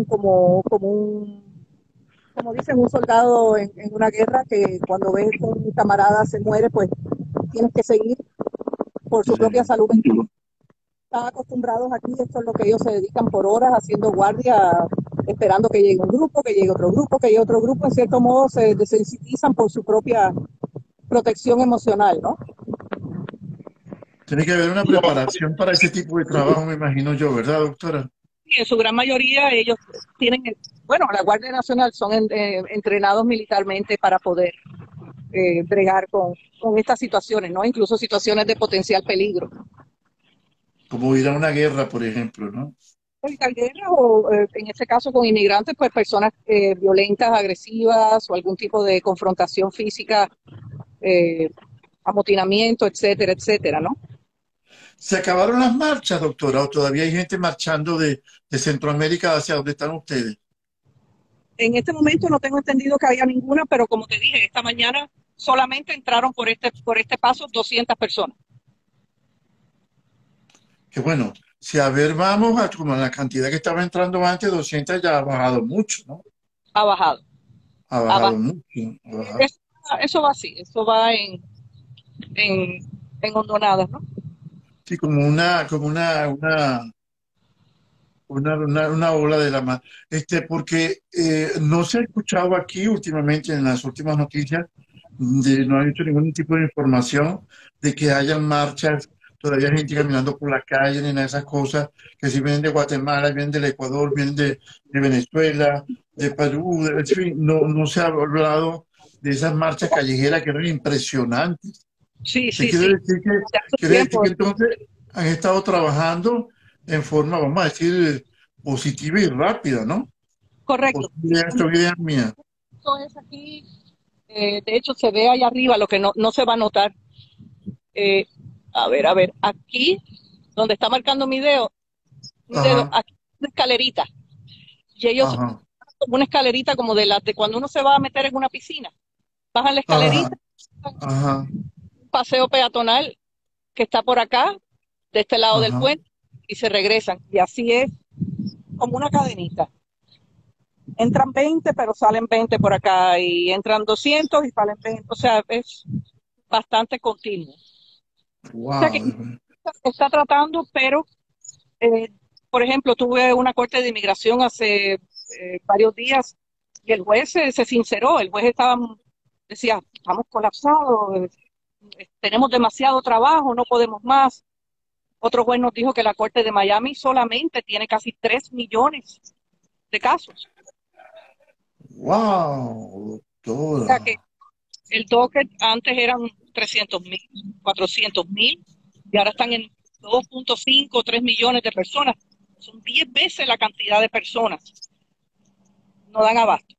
como dicen, un soldado en una guerra, que cuando ves que un camarada se muere, pues tienes que seguir por su propia Sí. salud mental. Están acostumbrados aquí, esto es lo que ellos se dedican por horas haciendo guardia, esperando que llegue un grupo, que llegue otro grupo, que llegue otro grupo. En cierto modo se desensibilizan por su propia protección emocional, ¿no? Tiene que haber una preparación para ese tipo de trabajo, me imagino yo, ¿verdad, doctora? Y en su gran mayoría ellos tienen, bueno, la Guardia Nacional son entrenados militarmente para poder bregar con estas situaciones, ¿no? Incluso situaciones de potencial peligro. Como ir a una guerra, por ejemplo, ¿no? Evitar guerra o, en este caso, con inmigrantes, pues personas violentas, agresivas o algún tipo de confrontación física, eh, amotinamiento, etcétera, etcétera, ¿no? ¿Se acabaron las marchas, doctora? ¿O todavía hay gente marchando de Centroamérica hacia donde están ustedes? En este momento no tengo entendido que haya ninguna, pero como te dije, esta mañana solamente entraron por este paso 200 personas. Que bueno, si a ver vamos a como la cantidad que estaba entrando antes, 200 ya ha bajado mucho, ¿no? Ha bajado, Ha ha bajado bajado. mucho, ha bajado. Eso, eso va así, eso va en, en hondonadas, ¿no? Sí, como una ola de la mar. Porque no se ha escuchado aquí últimamente en las últimas noticias, no ha hecho ningún tipo de información de que hayan marchas, todavía gente caminando por la calle, ni nada de esas cosas, que si vienen de Guatemala, vienen del Ecuador, vienen de Venezuela, de Perú, en fin, no se ha hablado de esas marchas callejeras que eran impresionantes. Sí, ¿Te sí, sí. Ya hace quiere decir tiempo. que entonces han estado trabajando en forma, vamos a decir, positiva y rápida, ¿no? Correcto. Posible, esto es idea mía. Esto es aquí, de hecho se ve allá arriba, lo que no se va a notar. Eh, a ver, aquí, donde está marcando mi dedo, Ajá, aquí hay una escalerita. Y ellos, ajá, como una escalerita como de cuando uno se va a meter en una piscina. Bajan la ajá, escalerita, ajá, un paseo peatonal que está por acá, de este lado del ajá. puente, y se regresan. Y así es, como una cadenita. Entran 20, pero salen 20 por acá, y entran 200 y salen 20. O sea, es bastante continuo. O sea que Wow. está tratando, pero, eh, por ejemplo, tuve una corte de inmigración hace varios días y el juez se sinceró. El juez decía, estamos colapsados, tenemos demasiado trabajo, no podemos más. Otro juez nos dijo que la corte de Miami solamente tiene casi 3 millones de casos. Wow, O sea que doctora. el docket antes eran 300,000, 400,000, y ahora están en 2,5, 3 millones de personas. Son 10 veces la cantidad de personas. No dan abasto.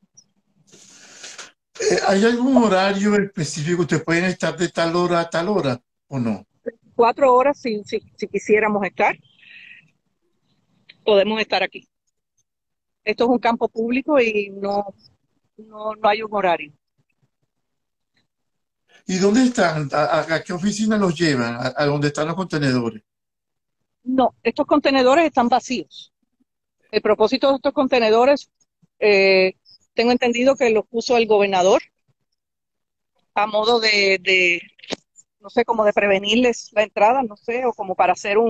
¿Hay algún horario específico? ¿Ustedes pueden estar de tal hora a tal hora o no? 4 horas, si quisiéramos estar, podemos estar aquí. Esto es un campo público y no hay un horario. ¿Y dónde están? ¿A qué oficina los llevan? ¿A dónde están los contenedores? No, estos contenedores están vacíos. El propósito de estos contenedores, eh, tengo entendido que los puso el gobernador a modo no sé, como de prevenirles la entrada, no sé, o como para hacer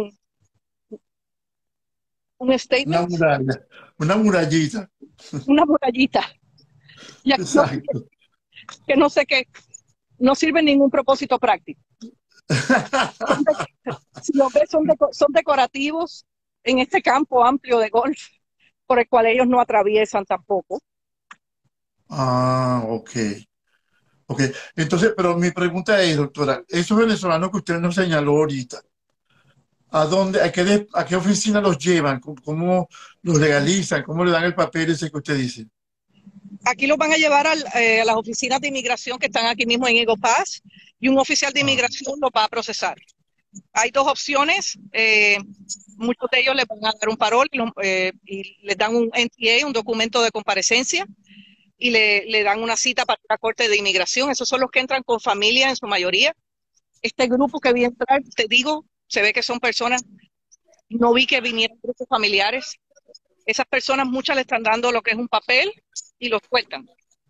un Una statement, muralla, una murallita. una murallita, ya Exacto. que no sé qué, no sirve ningún propósito práctico. Son si los ves, son decorativos en este campo amplio de golf, por el cual ellos no atraviesan tampoco. Ah, ok. Ok. Entonces, pero mi pregunta es, doctora, esos venezolanos que usted nos señaló ahorita, ¿a dónde, a qué oficina los llevan? ¿Cómo los legalizan? ¿Cómo le dan el papel ese que usted dice? Aquí los van a llevar a las oficinas de inmigración que están aquí mismo en Eagle Pass y un oficial de Ah, inmigración los va a procesar. Hay dos opciones. Muchos de ellos les van a dar un parol y les dan un NTA, un documento de comparecencia, y le dan una cita para la corte de inmigración. Esos son los que entran con familia en su mayoría. Este grupo que vi entrar, te digo, se ve que son personas, no vi que vinieran grupos familiares. Esas personas, muchas le están dando lo que es un papel y lo sueltan.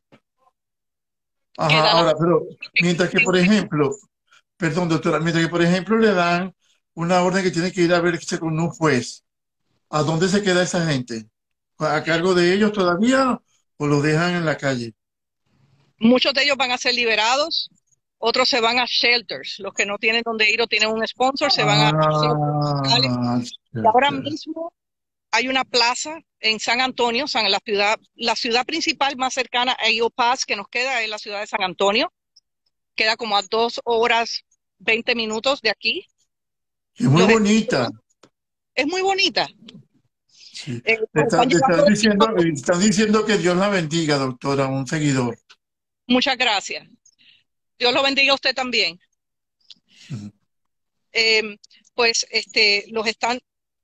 ajá, Quedan ahora, pero mientras que, por ejemplo, perdón, doctora, mientras que, por ejemplo, le dan una orden que tiene que ir a verse con un juez, ¿a dónde se queda esa gente? ¿A cargo de ellos todavía o lo dejan en la calle? muchos de ellos van a ser liberados, otros se van a shelters. Los que no tienen dónde ir o tienen un sponsor se van a shelters locales. Ah, Y ahora cierto. mismo hay una plaza en San Antonio, la ciudad principal más cercana a Eagle Pass que nos queda es la ciudad de San Antonio. Queda como a 2 horas, 20 minutos de aquí. Es muy Los, bonita. es muy bonita. Sí. Los están llevando de aquí. Están diciendo que Dios la bendiga, doctora, un seguidor. Muchas gracias. Dios lo bendiga a usted también. Ujú. Eh, pues los están,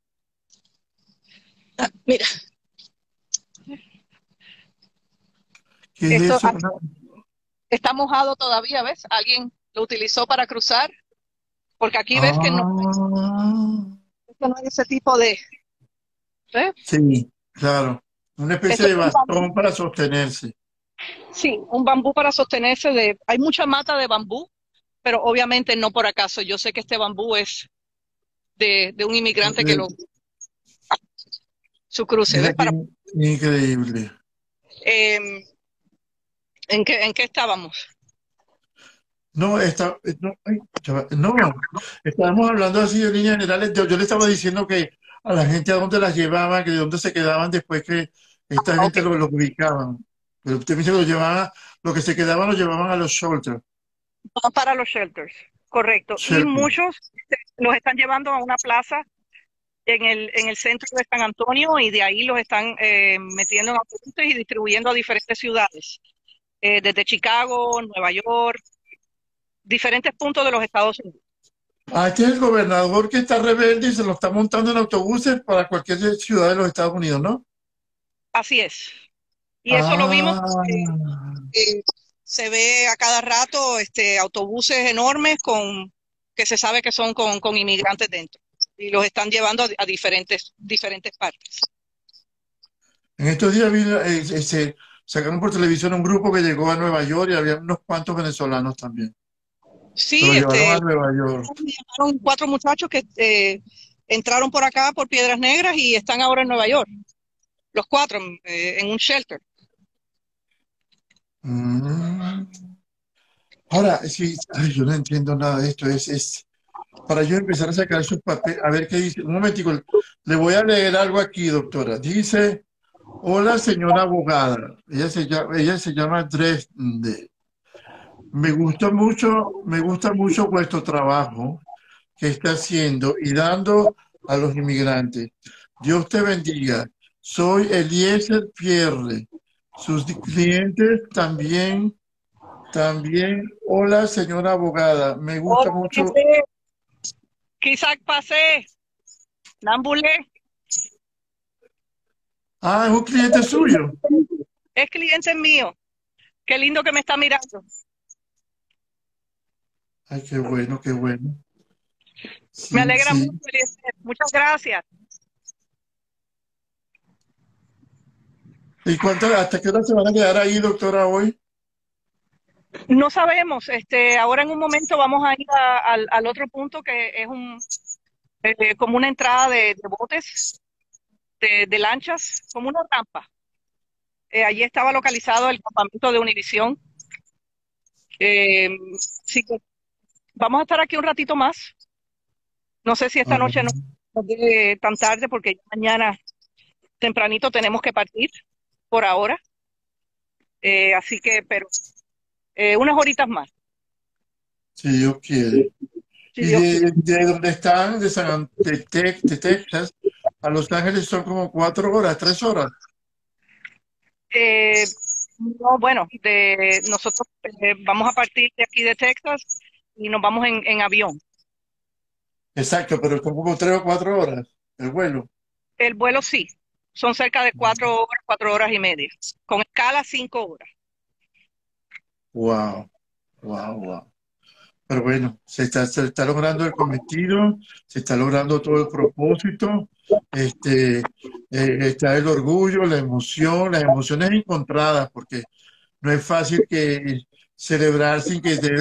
mira, ¿Qué es esto eso? está mojado todavía, ¿ves? Alguien lo utilizó para cruzar, porque aquí ves Ah, que no hay ese tipo de, ¿ves? sí, claro. Una especie Esto es de un bastón bambú, para sostenerse. sí, un bambú para sostenerse hay mucha mata de bambú, pero obviamente no por acaso. Yo sé que este bambú es de un inmigrante que Eh, su cruce, Mira ¿ves? qué increíble. Eh, ¿en qué estábamos? No, no, ay, no, estábamos hablando así de líneas generales. Yo le estaba diciendo que a la gente a dónde las llevaban, que de dónde se quedaban después que esta Ok, gente lo ubicaban. Pero usted me dice que lo llevaban, lo que se quedaban lo llevaban a los shelters. van para los shelters, correcto. Y Shelters. muchos los están llevando a una plaza en el centro de San Antonio y de ahí los están metiendo en autobuses y distribuyendo a diferentes ciudades, desde Chicago, Nueva York, diferentes puntos de los Estados Unidos. Ah, este es el gobernador que está rebelde y se lo está montando en autobuses para cualquier ciudad de los Estados Unidos, ¿no? Así es. Y eso lo vimos, Ah, eh, se ve a cada rato autobuses enormes que se sabe que son con inmigrantes dentro y los están llevando a diferentes partes. en estos días sacaron por televisión un grupo que llegó a Nueva York y había unos cuantos venezolanos también. Se lo Sí, llevaron a Nueva York. llamaron 4 muchachos que entraron por acá por Piedras Negras y están ahora en Nueva York, los 4 en un shelter. Mm. Ahora, sí, ay, yo no entiendo nada de esto. Para yo empezar a sacar esos papeles, a ver qué dice. Un momentico, le voy a leer algo aquí, doctora. Dice, hola, señora abogada. Ella se llama Dresde. Me gusta mucho vuestro trabajo que está haciendo y dando a los inmigrantes. Dios te bendiga. Soy Eliezer Pierre. Sus clientes también. Hola, señora abogada. Me gusta Hola, mucho. quizás pasé, Nambulé, Ah, es un cliente suyo. es cliente mío. Qué lindo que me está mirando. Ay, qué bueno, qué bueno. Me Sí, alegra mucho, sí. Eliezer. Muchas gracias. ¿Y hasta qué hora se van a quedar ahí, doctora, hoy? No sabemos, ahora en un momento vamos a ir al otro punto que es como una entrada de botes, de lanchas, como una rampa. Allí estaba localizado el campamento de Univisión. Eh, sí, que vamos a estar aquí un ratito más. No sé si esta Ah, noche no nos dé tan tarde porque ya mañana tempranito tenemos que partir por ahora. Así que, pero unas horitas más, si Dios quiere. si Y Dios quiere. de donde están, de Texas, a Los Ángeles son como 4 horas, 3 horas. Eh, no, bueno, nosotros vamos a partir de aquí de Texas y nos vamos en avión. Exacto, pero son como 3 o 4 horas el vuelo. El vuelo sí, son cerca de 4 horas, 4 horas y media, con escala 5 horas. Wow, wow, wow. Pero bueno, se está logrando el cometido, se está logrando todo el propósito, está el orgullo, la emoción, las emociones encontradas, porque no es fácil que celebrar sin que esté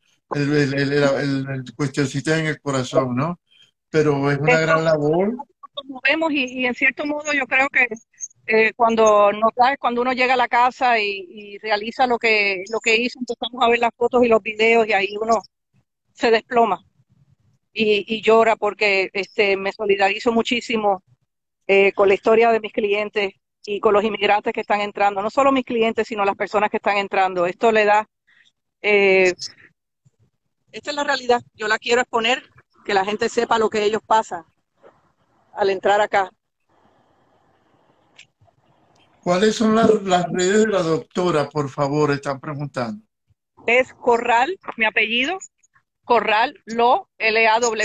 el cuestioncito en el corazón, ¿no? Pero es una Esto gran labor. como vemos y en cierto modo yo creo que cuando cuando uno llega a la casa y realiza lo que hizo, empezamos a ver las fotos y los videos y ahí uno se desploma y llora porque me solidarizo muchísimo con la historia de mis clientes y con los inmigrantes que están entrando, no solo mis clientes, sino las personas que están entrando. Esto le da, eh, esta es la realidad, yo la quiero exponer, que la gente sepa lo que ellos pasan al entrar acá. ¿Cuáles son las redes de la doctora, por favor? Están preguntando. Es Corral, mi apellido, Corral, Law.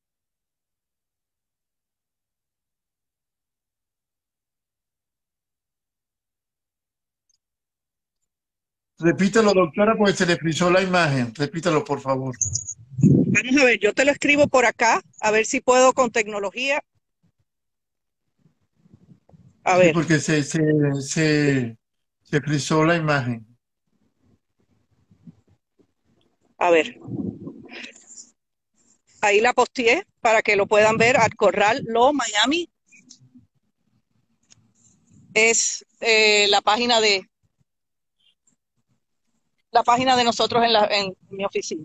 Repítalo, doctora, porque se le frizó la imagen. Repítalo, por favor. Vamos a ver, yo te lo escribo por acá, a ver si puedo con tecnología. A Sí, ver, porque se frizó la imagen. a ver. Ahí la posteé para que lo puedan ver. Al Corral Law Miami es la página de nosotros en mi oficina.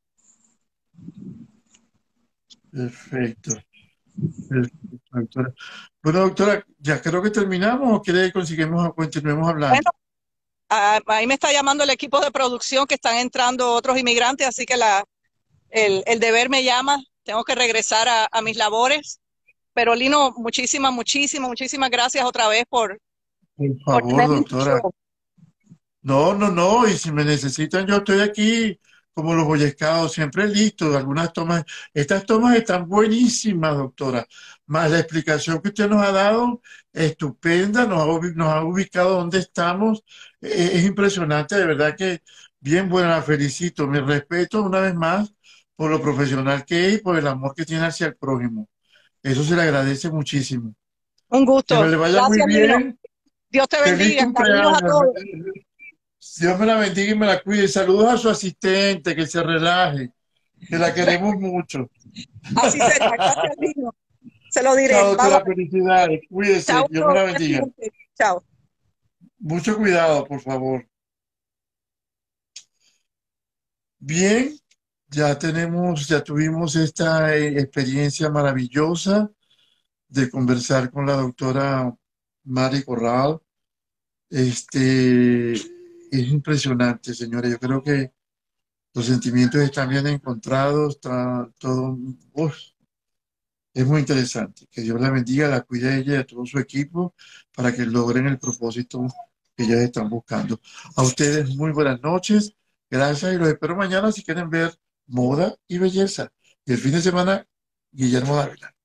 Perfecto. Perfecto, doctora. Bueno, doctora, ya creo que terminamos o quiere que continuemos hablando. Bueno, ahí me está llamando el equipo de producción que están entrando otros inmigrantes, así que el deber me llama. Tengo que regresar a mis labores. Pero Lino, muchísimas, muchísimas, muchísimas gracias otra vez Por por favor, tenerme en tu doctora. show. No, no, no, y si me necesitan, yo estoy aquí como los Boy Scouts, siempre listo. Algunas tomas, estas tomas están buenísimas, doctora. Más la explicación que usted nos ha dado, estupenda, nos ha ubicado donde estamos. Es impresionante, de verdad que bien buena, la felicito. Me respeto una vez más por lo profesional que es y por el amor que tiene hacia el prójimo. Eso se le agradece muchísimo. Un Que me gusto. le vaya muy Gracias, Lino. bien. Dios te Feliz bendiga. Cariños a cumpleaños. todos. Dios me la bendiga y me la cuide. Saludos a su asistente, que se relaje, que la queremos mucho. Así será. Gracias, Lino. Se lo diré. Chao, Bye doctora, bye. felicidades. Chao, Cuídese, Dios me la bendiga. chao. Mucho cuidado, por favor. Bien, ya tuvimos esta experiencia maravillosa de conversar con la doctora Mari Corral. Es impresionante, señora. Yo creo que los sentimientos están bien encontrados, está todo. Uf, es muy interesante. Que Dios la bendiga, la cuide a ella y a todo su equipo para que logren el propósito que ellas están buscando. A ustedes muy buenas noches. Gracias y los espero mañana si quieren ver moda y belleza. Y el fin de semana, Guillermo Dávila.